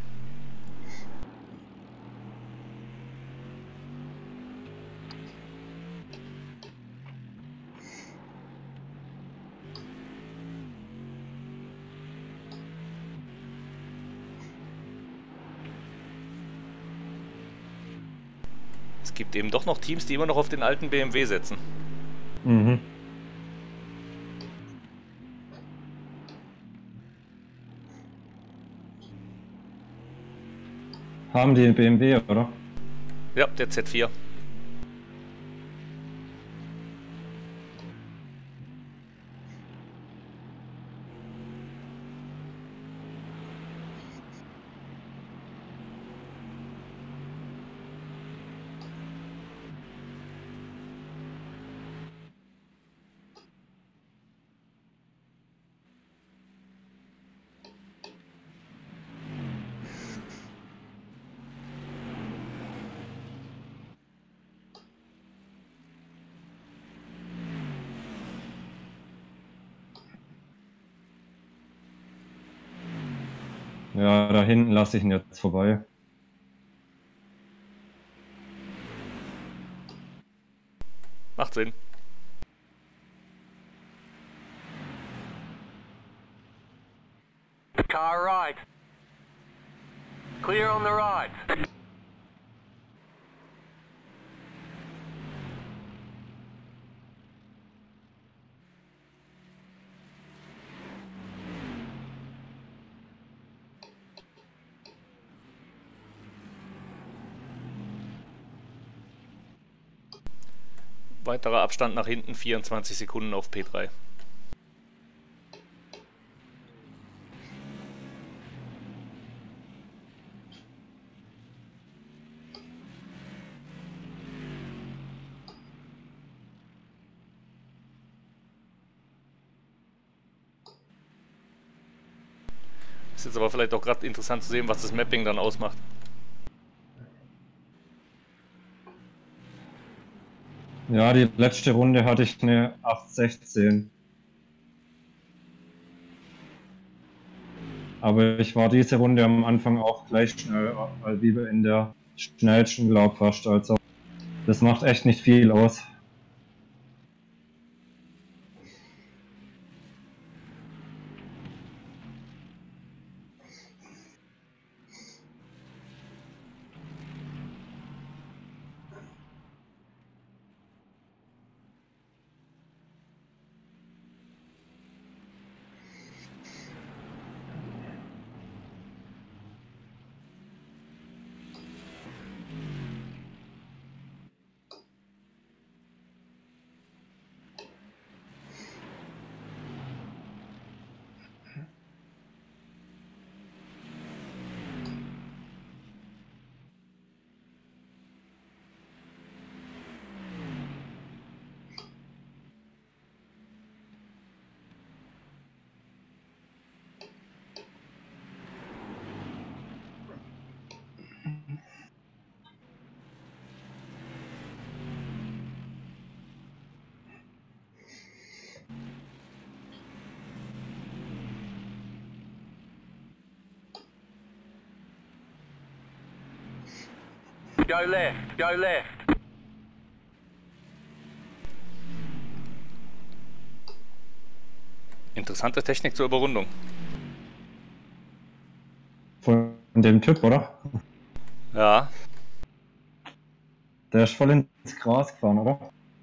S1: Es gibt eben doch noch Teams, die immer noch auf den alten B M W setzen.
S3: Mhm. Haben die einen B M W, oder?
S1: Ja, der Z vier.
S3: Ja, da hinten lasse ich ihn jetzt vorbei.
S1: Macht Sinn.
S2: Car right. Clear on the right.
S1: Weiterer Abstand nach hinten, vierundzwanzig Sekunden auf P drei. Ist jetzt aber vielleicht auch gerade interessant zu sehen, was das Mapping dann ausmacht.
S3: Ja, die letzte Runde hatte ich eine acht sechzehn. Aber ich war diese Runde am Anfang auch gleich schnell, wie in der schnellsten, glaub fast. Also das macht echt nicht viel aus.
S2: Go left, go left.
S1: Interessante Technik zur Überrundung.
S3: Von dem Typ, oder?
S1: Ja.
S3: Der ist voll ins Gras gefahren, oder?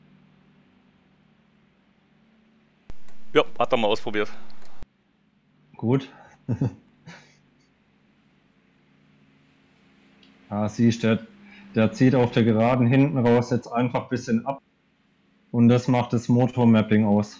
S1: Ja, hat er mal ausprobiert.
S3: Gut. Ah, siehst du, der, der zieht auf der Geraden hinten raus jetzt einfach ein bisschen ab. Und das macht das Motormapping aus.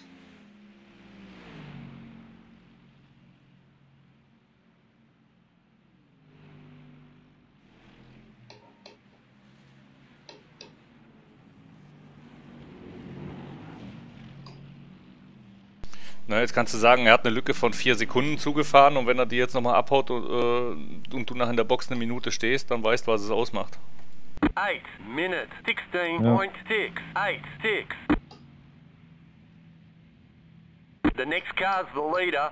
S1: Na, jetzt kannst du sagen, er hat eine Lücke von vier Sekunden zugefahren und wenn er die jetzt nochmal abhaut und, äh, und du nach in der Box eine Minute stehst, dann weißt du, was es ausmacht.
S2: Eight minutes, sixteen point six, eight, six. The next car's the leader.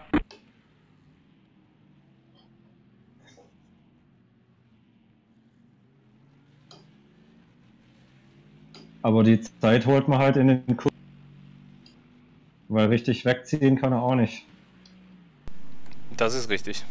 S3: Aber die Zeit holt man halt in den Kurs. Weil richtig wegziehen kann er auch nicht.
S1: Das ist richtig.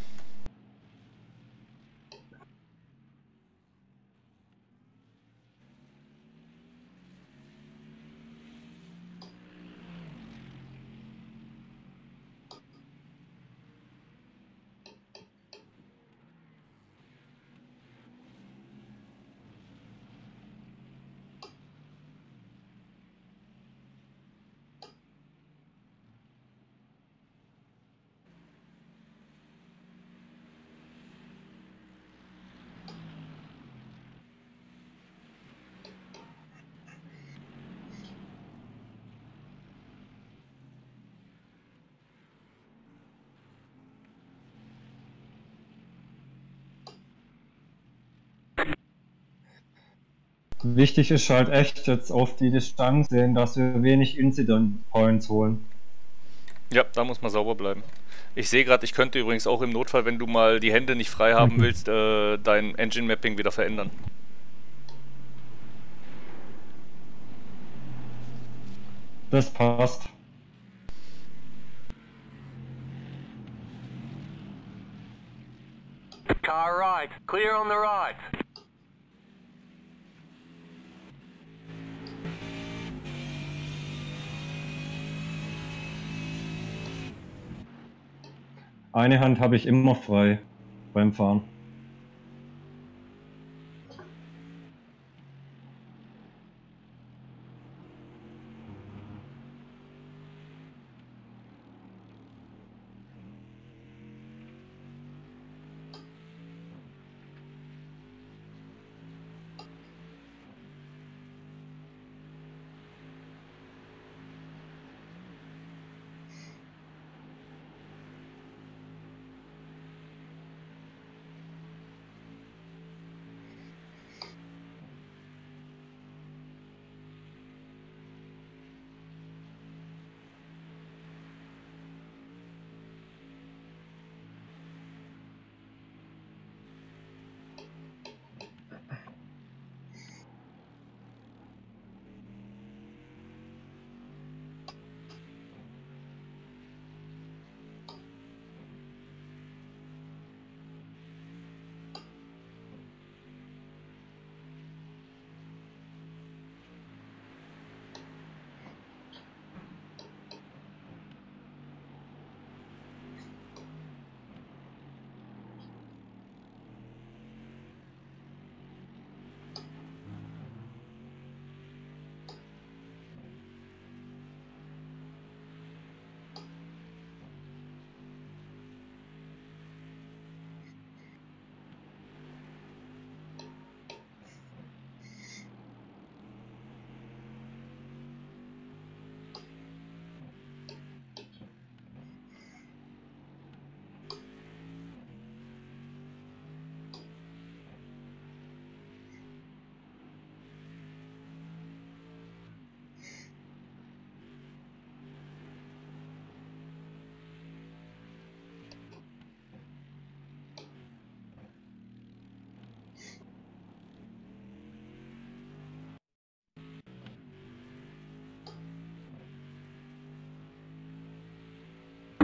S3: Wichtig ist halt echt jetzt auf die Distanz sehen, dass wir wenig Incident Points holen.
S1: Ja, da muss man sauber bleiben. Ich sehe gerade, ich könnte übrigens auch im Notfall, wenn du mal die Hände nicht frei haben willst, äh, dein Engine Mapping wieder verändern.
S3: Das passt.
S2: Car right, clear on the right.
S3: Eine Hand habe ich immer frei beim Fahren.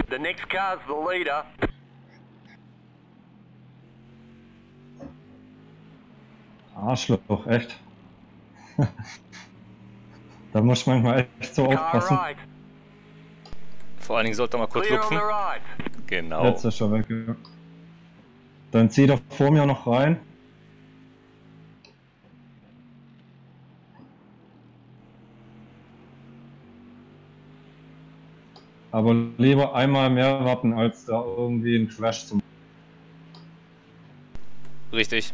S2: The next car's the leader.
S3: Arschloch, echt. Da muss ich manchmal echt so
S2: Car
S3: aufpassen.
S2: right.
S1: Vor allen Dingen sollte man kurz
S2: Clear on the
S1: lupfen.
S2: right.
S1: Genau.
S3: Jetzt ist er weg, ja. Dann zieht er vor mir noch rein. Aber lieber einmal mehr warten, als da irgendwie einen Crash zu machen.
S1: Richtig.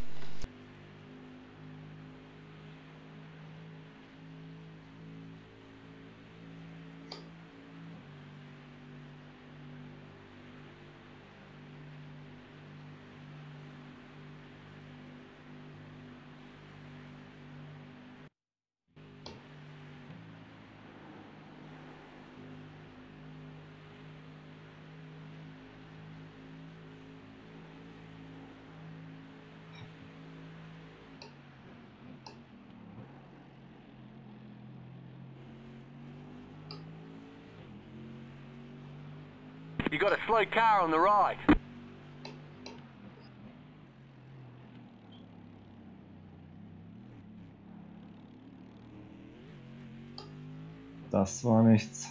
S2: You got a slow car on the right.
S3: Das war nichts.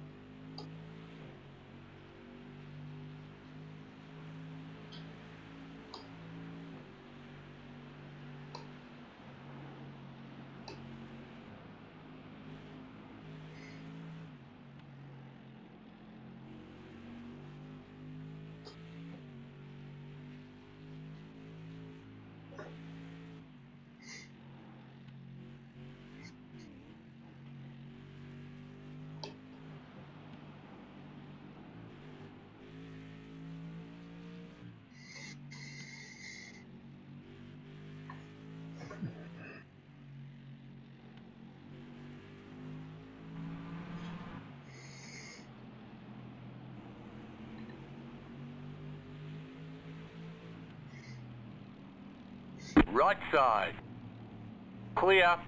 S2: Right side. Clear.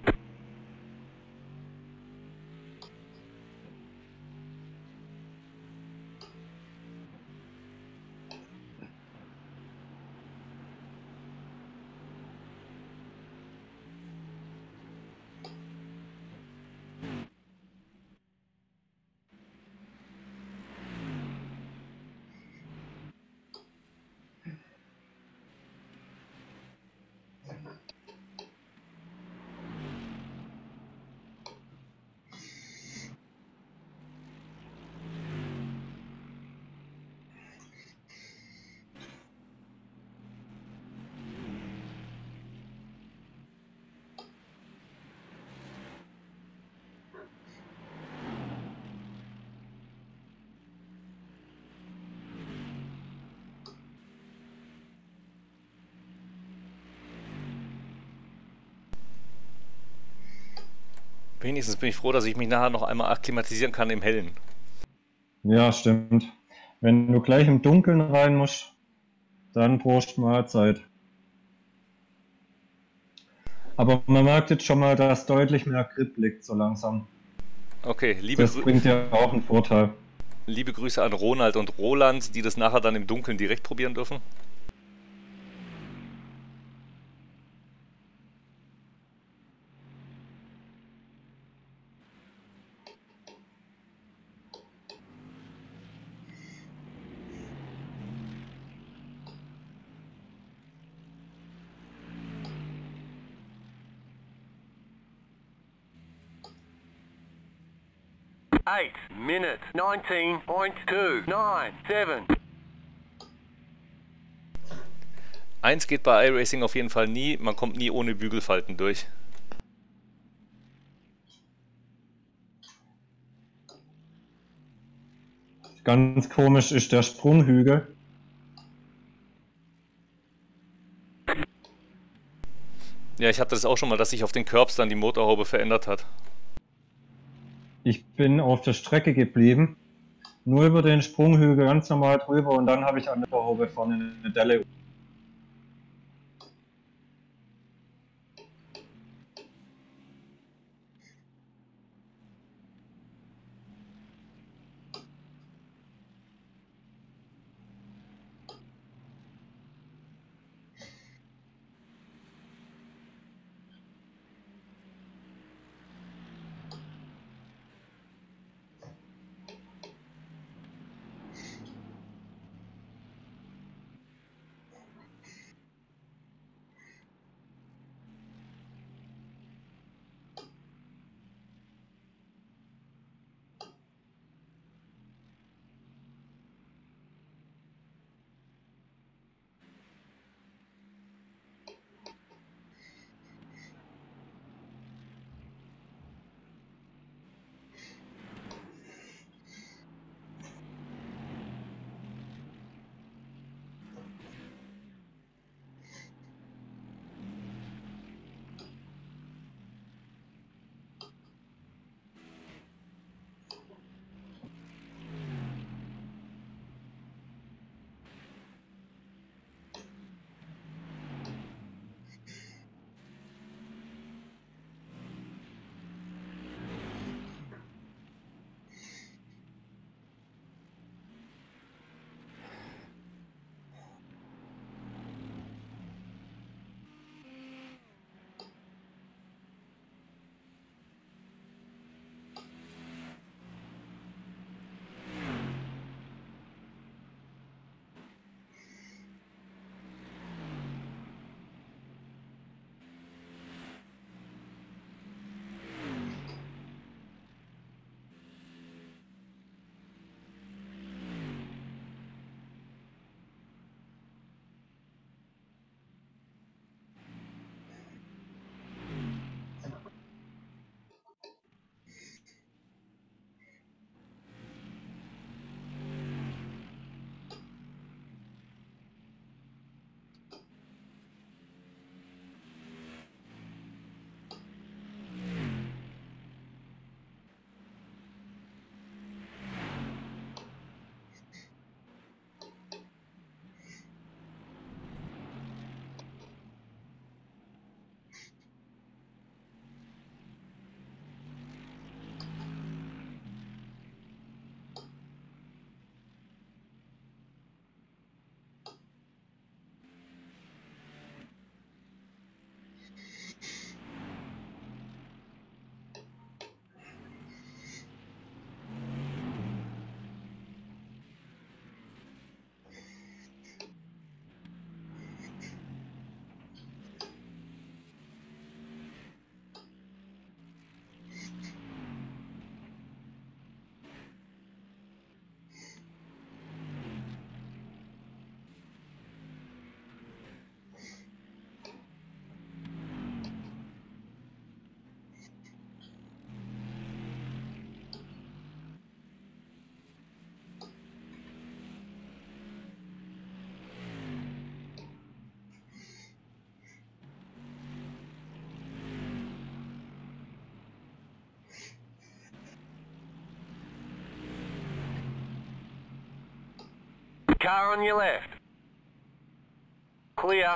S1: Wenigstens bin ich froh, dass ich mich nachher noch einmal akklimatisieren kann im Hellen.
S3: Ja, stimmt. Wenn du gleich im Dunkeln rein musst, dann brauchst du mal Zeit. Aber man merkt jetzt schon mal, dass deutlich mehr Grip liegt so langsam.
S1: Okay, liebe,
S3: Das
S1: Grü
S3: bringt ja auch einen Vorteil.
S1: liebe Grüße an Ronald und Roland, die das nachher dann im Dunkeln direkt probieren dürfen.
S2: Eight minutes. Nineteen point two nine seven.
S1: Eins geht bei iRacing auf jeden Fall nie, man kommt nie ohne Bügelfalten durch.
S3: Ganz komisch ist der Sprunghügel.
S1: Ja, ich hatte das auch schon mal, dass sich auf den Curbs dann die Motorhaube verändert hat.
S3: Ich bin auf der Strecke geblieben, nur über den Sprunghügel ganz normal drüber und dann habe ich an der Motorhaube vorne eine Delle.
S2: Car on your left. Clear.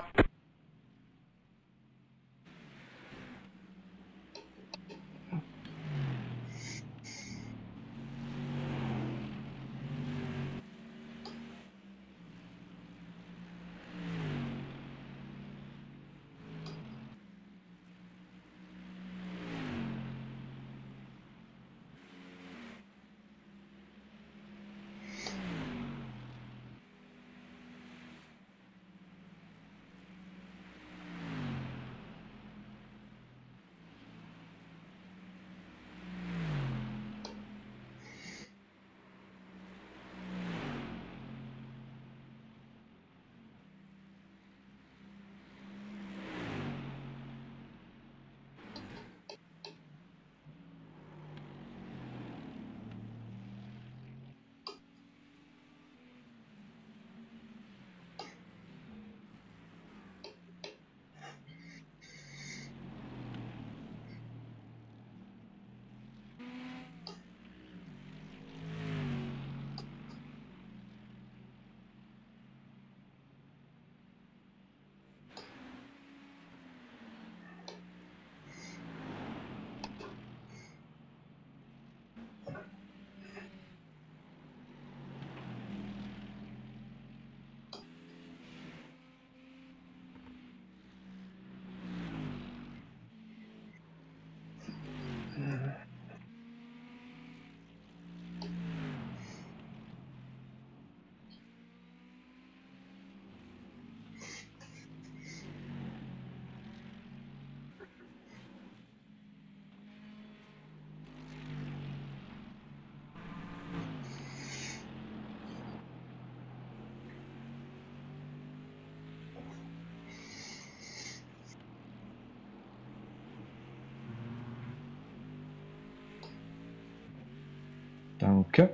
S3: Danke.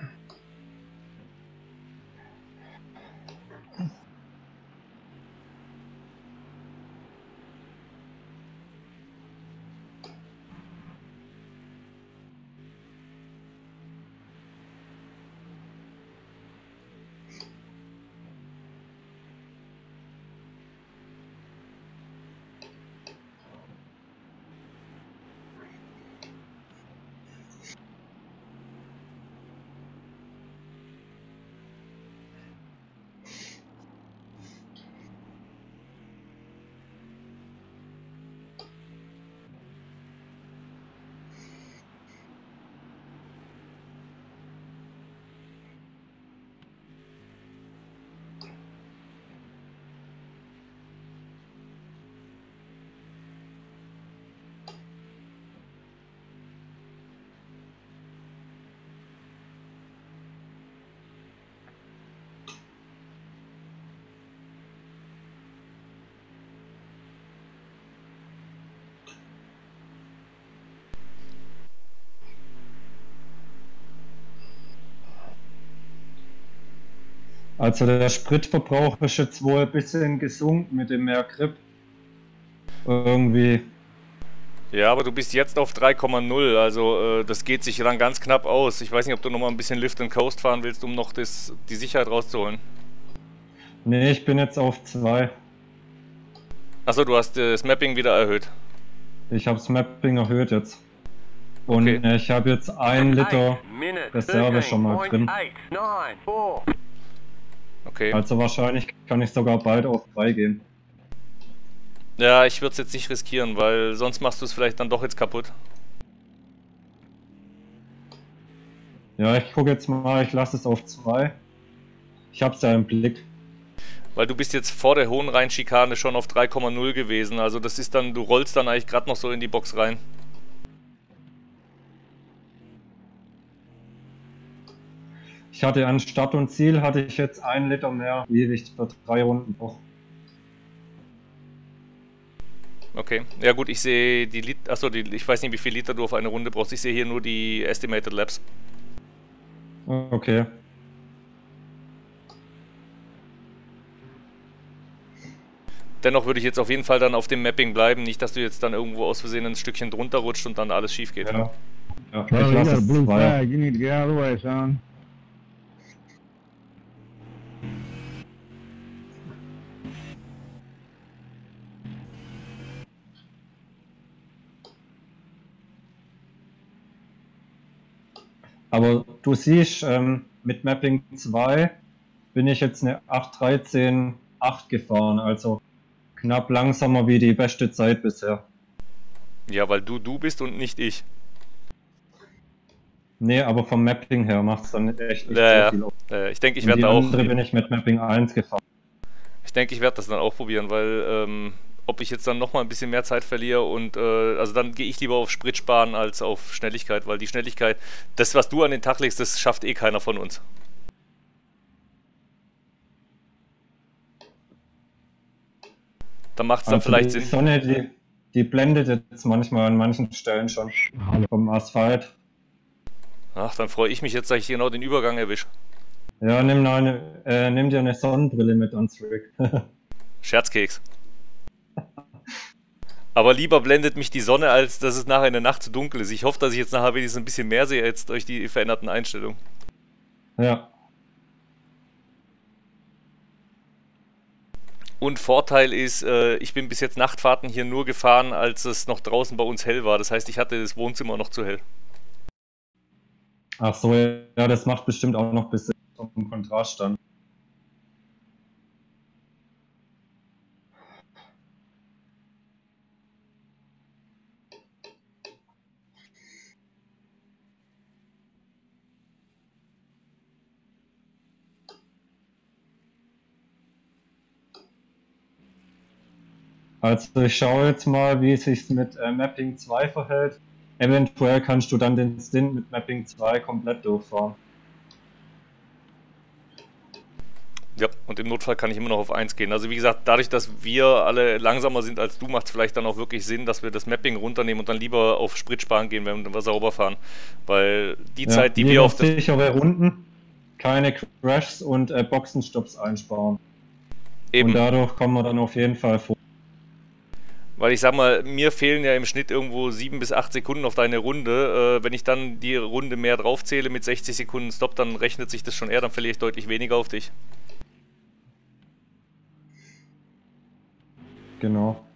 S3: Also der Spritverbrauch ist jetzt wohl ein bisschen gesunken mit dem mehr Grip. Irgendwie.
S1: Ja, aber du bist jetzt auf drei Komma null, also äh, das geht sich dann ganz knapp aus. Ich weiß nicht, ob du nochmal ein bisschen Lift and Coast fahren willst, um noch das, die Sicherheit rauszuholen.
S3: Nee, ich bin jetzt auf zwei.
S1: Achso, du hast äh, das Mapping wieder erhöht.
S3: Ich habe das Mapping erhöht jetzt. Und
S1: Okay.
S3: äh, ich habe jetzt ein Liter Reserve schon mal drin.
S1: Okay.
S3: Also wahrscheinlich kann ich sogar bald auf drei gehen.
S1: Ja, ich würde es jetzt nicht riskieren, weil sonst machst du es vielleicht dann doch jetzt kaputt.
S3: Ja, ich gucke jetzt mal, ich lasse es auf zwei. Ich habe es ja im Blick.
S1: Weil du bist jetzt vor der Hohenrhein-Schikane schon auf drei Komma null gewesen, also das ist dann, du rollst dann eigentlich gerade noch so in die Box rein.
S3: Ich hatte an Start und Ziel hatte ich jetzt ein Liter mehr Gewicht für drei Runden noch.
S1: Okay, ja gut, ich sehe die Liter, achso, die, ich weiß nicht, wie viel Liter du auf eine Runde brauchst, ich sehe hier nur die Estimated Laps.
S3: Okay.
S1: Dennoch würde ich jetzt auf jeden Fall dann auf dem Mapping bleiben, nicht, dass du jetzt dann irgendwo aus Versehen ein Stückchen drunter rutscht und dann alles schief geht.
S3: Ja. Ja,
S4: Charlie,
S3: ich
S4: you got
S3: lasse
S4: a
S3: es
S4: blue
S3: zwei.
S4: flag. You need to get out of the way, son.
S3: Aber du siehst, ähm, mit Mapping zwei bin ich jetzt eine acht dreizehn acht gefahren, also knapp langsamer wie die beste Zeit bisher.
S1: Ja, weil du du bist und nicht ich.
S3: Nee, aber vom Mapping her macht es dann echt nicht
S1: Ja,
S3: so
S1: ja.
S3: viel aus.
S1: Äh, ich denke, ich
S3: Und
S1: werde
S3: die
S1: da auch,
S3: andere bin ich mit Mapping eins gefahren.
S1: ich denke, ich werde das dann auch probieren, weil ähm, ob ich jetzt dann nochmal ein bisschen mehr Zeit verliere und äh, also dann gehe ich lieber auf Sprit sparen als auf Schnelligkeit, weil die Schnelligkeit, das, was du an den Tag legst, das schafft eh keiner von uns. Da macht es dann
S3: Also
S1: vielleicht
S3: die
S1: Sinn.
S3: Sonne, die, die blendet jetzt manchmal an manchen Stellen schon vom Asphalt.
S1: Ach, dann freue ich mich jetzt, dass ich genau den Übergang erwische.
S3: Ja, nimm, eine, äh, nimm dir eine Sonnenbrille mit ans Rig.
S1: Scherzkeks. Aber lieber blendet mich die Sonne, als dass es nachher in der Nacht zu dunkel ist. Ich hoffe, dass ich jetzt nachher wenigstens ein bisschen mehr sehe, jetzt durch die veränderten Einstellungen.
S3: Ja,
S1: Und Vorteil ist, äh, ich bin bis jetzt Nachtfahrten hier nur gefahren, als es noch draußen bei uns hell war. Das heißt, ich hatte das Wohnzimmer noch zu hell.
S3: ach so, ja, das macht bestimmt auch noch ein bisschen vom Kontrast dann. Also ich schaue jetzt mal, wie es sich mit äh, Mapping zwei verhält. Eventuell kannst du dann den Stint mit Mapping zwei komplett durchfahren.
S1: Ja, und im Notfall kann ich immer noch auf eins gehen. Also wie gesagt, dadurch, dass wir alle langsamer sind als du, macht es vielleicht dann auch wirklich Sinn, dass wir das Mapping runternehmen und dann lieber auf Sprit sparen gehen, wenn wir sauber fahren. Weil die
S3: Ja,
S1: Zeit, die wir
S3: lieber
S1: auf das...
S3: sichere Runden, keine Crashs und äh, Boxenstopps einsparen. Und
S1: Eben,
S3: dadurch kommen wir dann auf jeden Fall vor.
S1: weil ich sag mal, mir fehlen ja im Schnitt irgendwo sieben bis acht Sekunden auf deine Runde. Äh, wenn ich dann die Runde mehr draufzähle mit sechzig Sekunden Stop, dann rechnet sich das schon eher, dann verliere ich deutlich weniger auf dich.
S3: Genau.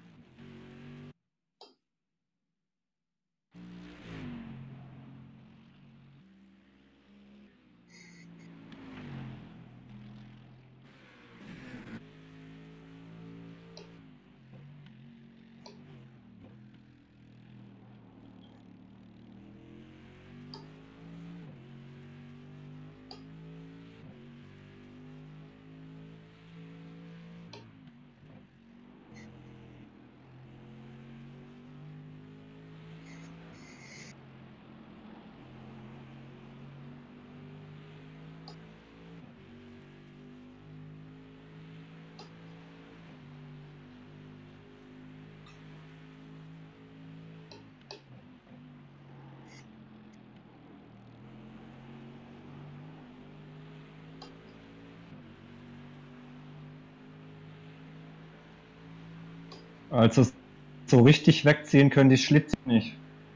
S3: Also so richtig wegziehen können die Schlitze nicht.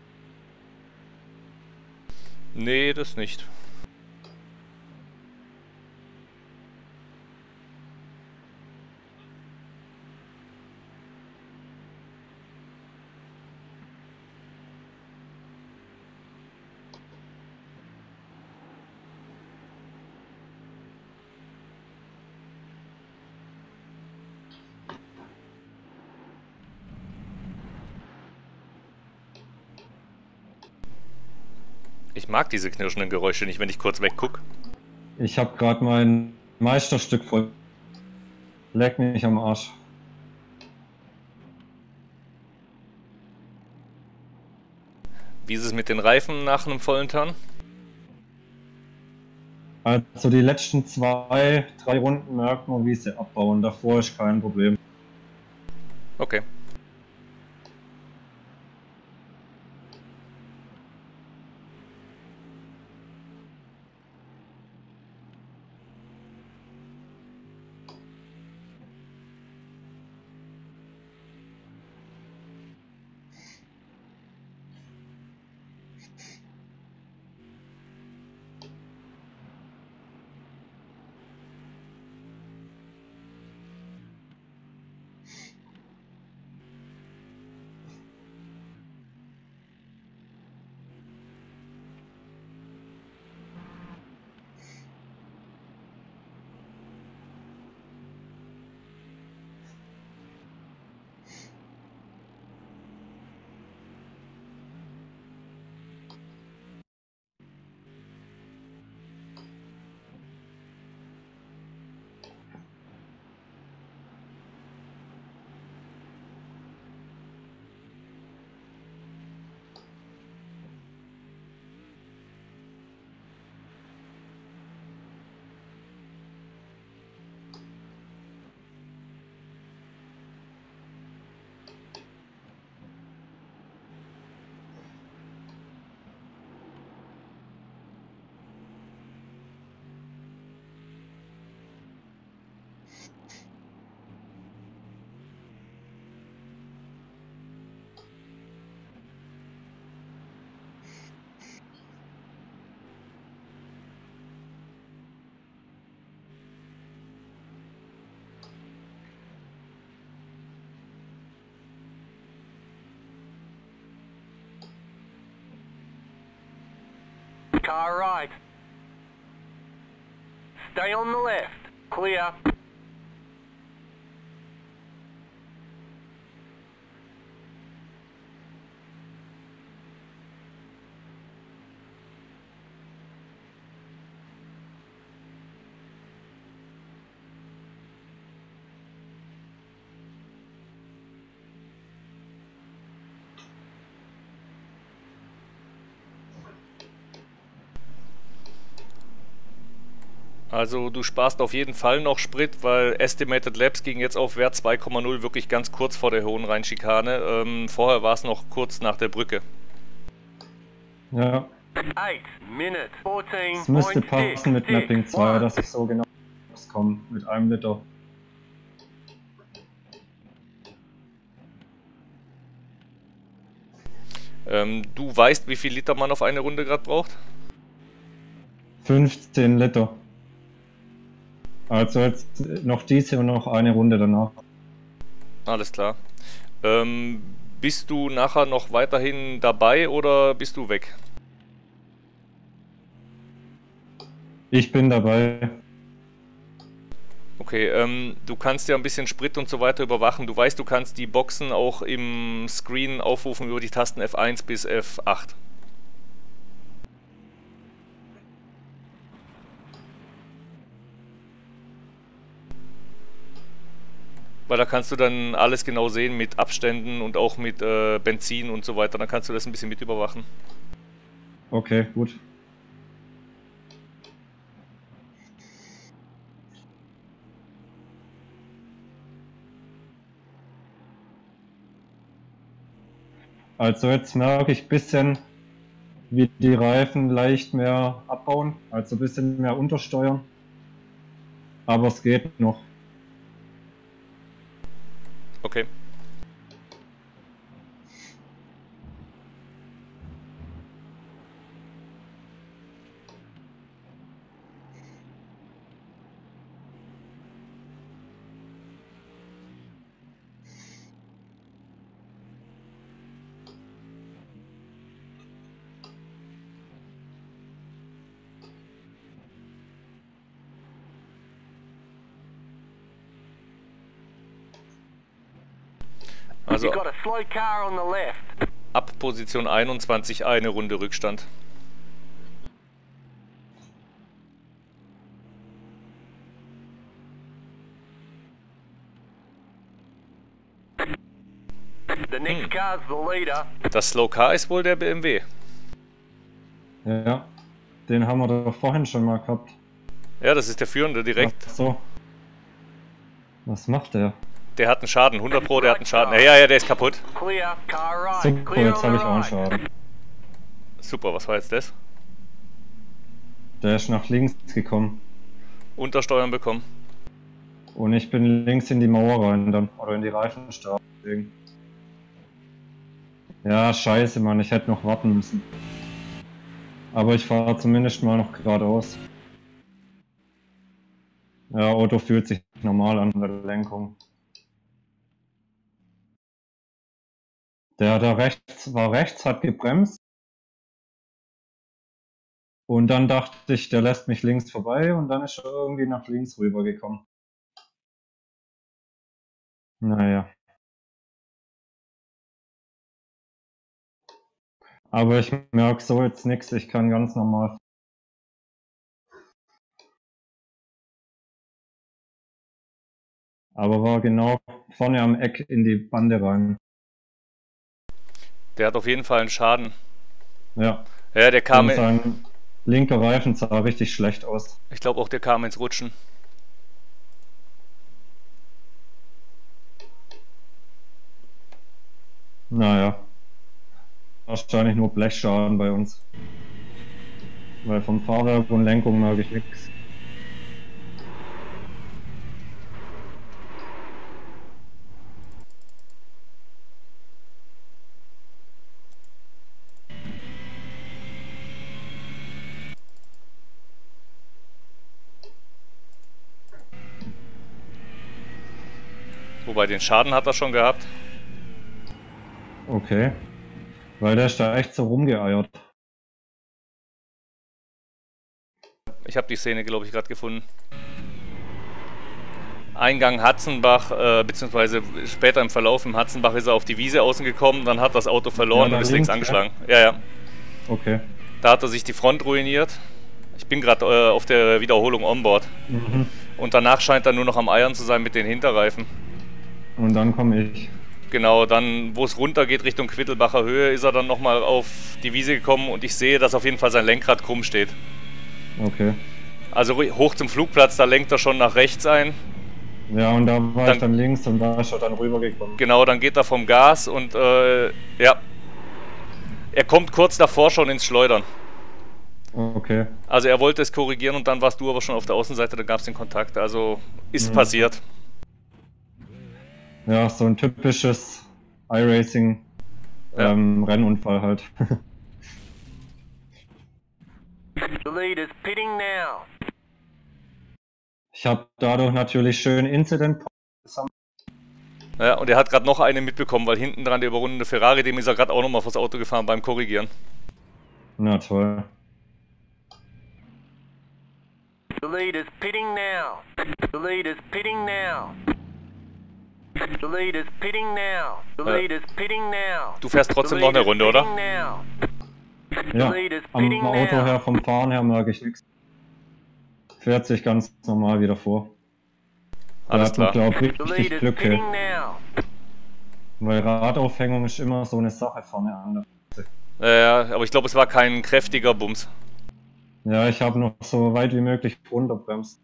S1: Nee, das nicht. Ich mag diese knirschenden Geräusche nicht, wenn ich kurz weggucke.
S3: Ich habe gerade mein Meisterstück voll. Leck mich am Arsch.
S1: Wie ist es mit den Reifen nach einem vollen Turn?
S3: Also die letzten zwei, drei Runden merkt man, wie sie abbauen. Davor ist kein Problem.
S1: Okay.
S2: car right. Stay on the left. Clear.
S1: Also du sparst auf jeden Fall noch Sprit, weil Estimated Laps ging jetzt auf Wert zwei Komma null wirklich ganz kurz vor der Hohenrhein-Schikane. Ähm, vorher war es noch kurz nach der Brücke.
S3: Ja,
S2: eight minutes. fourteen.
S3: es müsste passen mit Mapping zwei, dass ich so genau komme mit einem Liter.
S1: Ähm, du weißt, wie viel Liter man auf eine Runde gerade braucht?
S3: fünfzehn Liter. Also jetzt noch diese und noch eine Runde danach.
S1: Alles klar. Ähm, bist du nachher noch weiterhin dabei oder bist du weg?
S3: Ich bin dabei.
S1: Okay, ähm, du kannst ja ein bisschen Sprit und so weiter überwachen. Du weißt, du kannst die Boxen auch im Screen aufrufen über die Tasten F eins bis F acht. Weil da kannst du dann alles genau sehen mit Abständen und auch mit äh, Benzin und so weiter. Dann kannst du das ein bisschen mit überwachen.
S3: Okay, gut. Also jetzt merke ich ein bisschen, wie die Reifen leicht mehr abbauen, also ein bisschen mehr untersteuern. Aber es geht noch.
S1: Okay. Also
S2: You've got a slow car on the left.
S1: ab Position einundzwanzig eine Runde Rückstand.
S2: The next car's the leader.
S1: Das Slow Car ist wohl der B M W.
S3: Ja, den haben wir doch vorhin schon mal gehabt.
S1: Ja, das ist der Führende direkt.
S3: Ach so. Was macht der?
S1: Der hat einen Schaden, hundert Pro, der hat einen Schaden. Ja, ja, ja, der ist kaputt.
S2: Clear, car right.
S3: Super,
S2: Clear
S3: jetzt
S2: on
S3: habe
S2: the
S3: ich auch einen
S2: right.
S3: Schaden.
S1: Super, was war jetzt das?
S3: Der ist nach links gekommen.
S1: Untersteuern bekommen.
S3: Und ich bin links in die Mauer rein dann. Oder in die Reifenstabe. Deswegen. Ja, scheiße, Mann. Ich hätte noch warten müssen. Aber ich fahre zumindest mal noch geradeaus. Ja, Auto fühlt sich normal an der Lenkung. Der da rechts war rechts, hat gebremst. Und dann dachte ich, der lässt mich links vorbei und dann ist er irgendwie nach links rübergekommen. Naja. Aber ich merke so jetzt nichts, ich kann ganz normal. Aber war genau vorne am Eck in die Bande rein.
S1: Der hat auf jeden Fall einen Schaden.
S3: Ja.
S1: Ja, der kam.
S3: Und sein linker Reifen sah richtig schlecht aus.
S1: Ich glaube auch, der kam ins Rutschen.
S3: Naja. Wahrscheinlich nur Blechschaden bei uns. Weil vom Fahrwerk und Lenkung merke ich nichts.
S1: Wobei den Schaden hat er schon gehabt.
S3: Okay. Weil der ist da echt so rumgeeiert.
S1: ich habe die Szene, glaube ich, gerade gefunden. Eingang Hatzenbach, äh, beziehungsweise später im Verlauf im Hatzenbach ist er auf die Wiese außen gekommen, dann hat das Auto verloren
S3: Ja,
S1: und ist
S3: links,
S1: links angeschlagen. Ja, ja.
S3: Okay.
S1: Da hat er sich die Front ruiniert. Ich bin gerade äh, auf der Wiederholung onboard.
S3: Mhm.
S1: Und danach scheint er nur noch am Eiern zu sein mit den Hinterreifen.
S3: Und dann komme ich.
S1: Genau, dann, wo es runter geht Richtung Quittelbacher Höhe, ist er dann nochmal auf die Wiese gekommen und ich sehe, dass auf jeden Fall sein Lenkrad krumm steht.
S3: Okay.
S1: Also hoch zum Flugplatz, da lenkt er schon nach rechts ein.
S3: Ja, und da war
S1: Dann-
S3: ich dann links und da ist er dann rübergekommen.
S1: Genau, dann geht er vom Gas und äh, ja, er kommt kurz davor schon ins Schleudern.
S3: Okay.
S1: Also er wollte es korrigieren und dann warst du aber schon auf der Außenseite, da gab es den Kontakt. Also ist
S3: Mhm.
S1: passiert.
S3: Ja, so ein typisches iRacing
S1: Ja.
S3: ähm, Rennunfall halt.
S2: The lead is pitting now.
S3: Ich habe dadurch natürlich schön Incident.
S1: Ja, und er hat gerade noch eine mitbekommen, weil hinten dran der überrundene Ferrari, dem ist er gerade auch nochmal vors Auto gefahren beim Korrigieren.
S3: Na toll.
S2: The lead is pitting now. The lead is pitting now. The lead is pitting now. The
S1: Äh,
S2: lead is pitting now.
S1: Du fährst
S2: The
S1: trotzdem noch
S2: lead
S1: eine
S2: is
S1: Runde, oder?
S2: pitting now.
S3: Ja,
S2: The lead is
S3: am
S2: pitting
S3: Auto
S2: now.
S3: her, vom Fahren her merke ich nichts. Fährt sich ganz normal wieder vor. Da
S1: Alles
S3: hat man,
S1: klar.
S3: glaube ich,
S2: The lead
S3: richtig
S2: is
S3: Glück,
S2: pitting
S3: ey.
S2: now.
S3: Weil Radaufhängung ist immer so eine Sache vorne an.
S1: Ja, aber ich glaube, es war kein kräftiger Bums.
S3: Ja, ich habe noch so weit wie möglich runterbremst.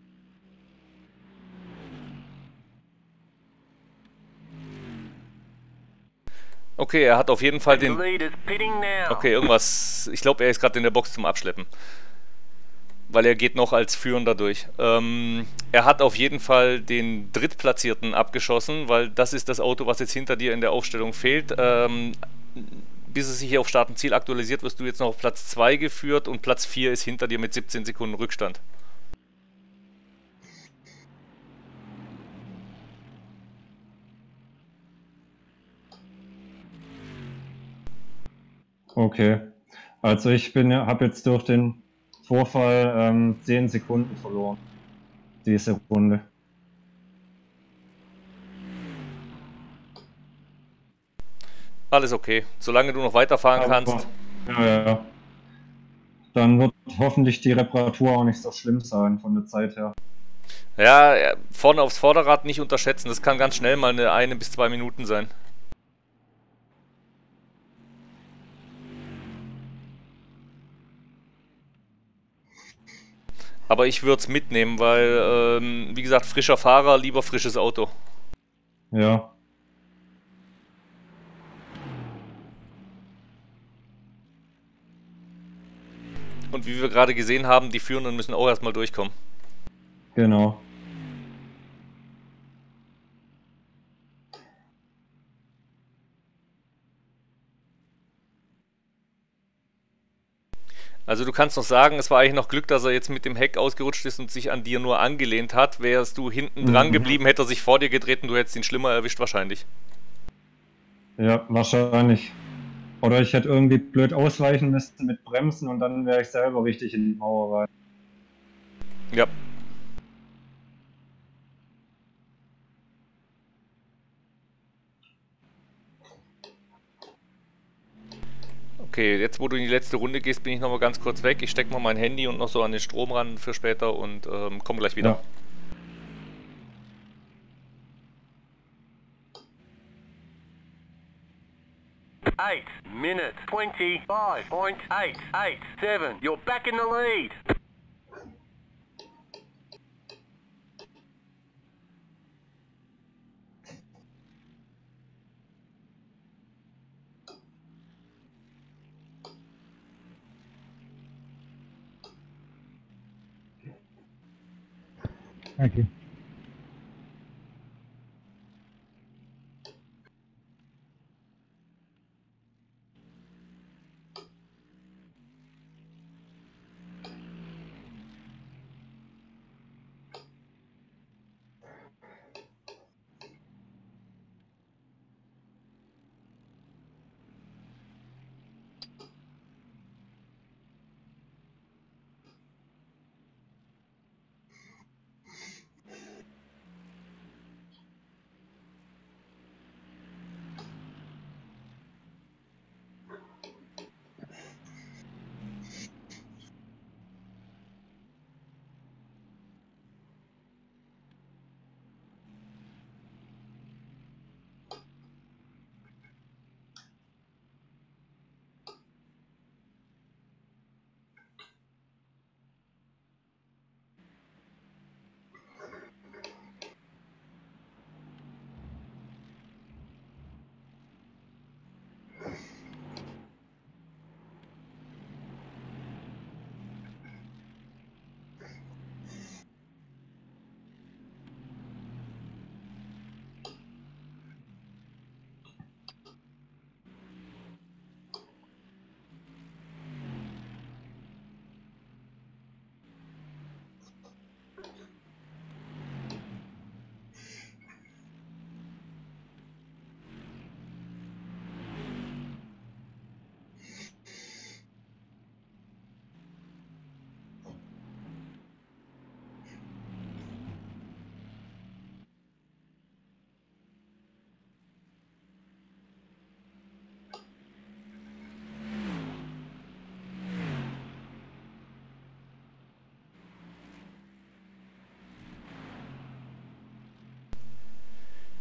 S1: Okay, er hat auf jeden Fall
S2: The
S1: den...
S2: lead is pitting now.
S1: Okay, irgendwas... Ich glaube, er ist gerade in der Box zum Abschleppen. Weil er geht noch als Führender durch. Ähm, er hat auf jeden Fall den Drittplatzierten abgeschossen, weil das ist das Auto, was jetzt hinter dir in der Aufstellung fehlt. Ähm, bis es sich hier auf Start und Ziel aktualisiert, wirst du jetzt noch auf Platz zwei geführt und Platz vier ist hinter dir mit siebzehn Sekunden Rückstand.
S3: Okay. Also ich bin ja, habe jetzt durch den Vorfall ähm, zehn Sekunden verloren. Diese Runde.
S1: Alles okay, solange du noch weiterfahren
S3: Aber-
S1: kannst.
S3: Ja, ja, ja. Dann wird hoffentlich die Reparatur auch nicht so schlimm sein von der Zeit her.
S1: Ja, ja, vorne aufs Vorderrad nicht unterschätzen, das kann ganz schnell mal eine eine bis zwei Minuten sein. Aber ich würde es mitnehmen, weil, ähm, wie gesagt, frischer Fahrer, lieber frisches Auto.
S3: Ja.
S1: Und wie wir gerade gesehen haben, die Führenden müssen auch erstmal durchkommen.
S3: Genau.
S1: Also du kannst noch sagen, es war eigentlich noch Glück, dass er jetzt mit dem Heck ausgerutscht ist und sich an dir nur angelehnt hat. Wärst du hinten dran
S3: Mhm.
S1: geblieben, hätte er sich vor dir gedreht und du hättest ihn schlimmer erwischt wahrscheinlich.
S3: Ja, wahrscheinlich. Oder ich hätte irgendwie blöd ausweichen müssen mit Bremsen und dann wäre ich selber richtig in die Mauer rein.
S1: Ja. Okay, jetzt wo du in die letzte Runde gehst, bin ich nochmal ganz kurz weg. Ich stecke mal mein Handy und noch so an den Strom ran für später und ähm, komme gleich wieder.
S3: Ja.
S2: Eight minutes, twenty-five point eight eight seven. You're back in the lead.
S4: Thank you.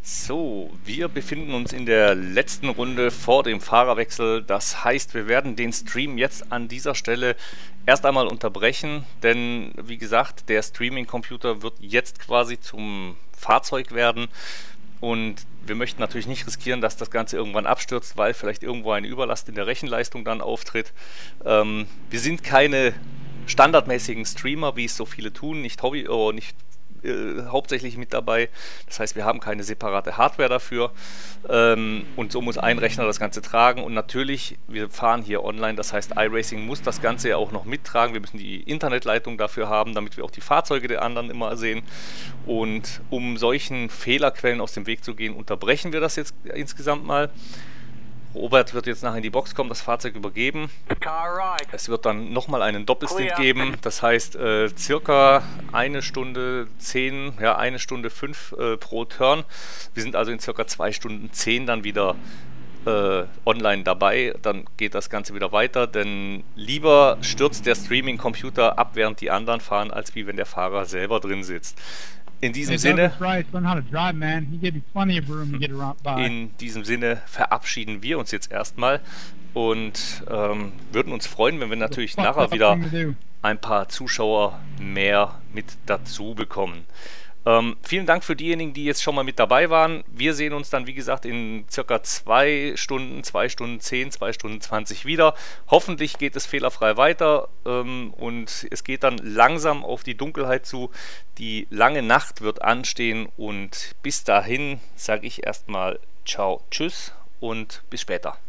S1: So, wir befinden uns in der letzten Runde vor dem Fahrerwechsel. Das heißt, wir werden den Stream jetzt an dieser Stelle erst einmal unterbrechen, denn wie gesagt, der Streaming-Computer wird jetzt quasi zum Fahrzeug werden und wir möchten natürlich nicht riskieren, dass das Ganze irgendwann abstürzt, weil vielleicht irgendwo eine Überlast in der Rechenleistung dann auftritt. Ähm, wir sind keine standardmäßigen Streamer, wie es so viele tun, nicht Hobby, oh, nicht Äh, hauptsächlich mit dabei. Das heißt, wir haben keine separate Hardware dafür ähm, und so muss ein Rechner das Ganze tragen und natürlich, wir fahren hier online, das heißt iRacing muss das Ganze ja auch noch mittragen. Wir müssen die Internetleitung dafür haben, damit wir auch die Fahrzeuge der anderen immer sehen und um solchen Fehlerquellen aus dem Weg zu gehen, unterbrechen wir das jetzt insgesamt mal. Robert wird jetzt nachher in die Box kommen, das Fahrzeug übergeben. Es wird dann nochmal einen Doppelstint geben, das heißt äh, circa eine Stunde zehn, ja eine Stunde fünf äh, pro Turn. Wir sind also in circa zwei Stunden zehn dann wieder äh, online dabei, dann geht das Ganze wieder weiter, denn lieber stürzt der Streaming-Computer ab, während die anderen fahren, als wie wenn der Fahrer selber drin sitzt. In diesem Sinne, in diesem Sinne verabschieden wir uns jetzt erstmal und ähm, würden uns freuen, wenn wir natürlich nachher wieder ein paar Zuschauer mehr mit dazu bekommen. Ähm, vielen Dank für diejenigen, die jetzt schon mal mit dabei waren. Wir sehen uns dann, wie gesagt, in circa zwei Stunden, zwei Stunden zehn, zwei Stunden zwanzig wieder. Hoffentlich geht es fehlerfrei weiter ähm, und es geht dann langsam auf die Dunkelheit zu. Die lange Nacht wird anstehen und bis dahin sage ich erstmal ciao, tschüss und bis später.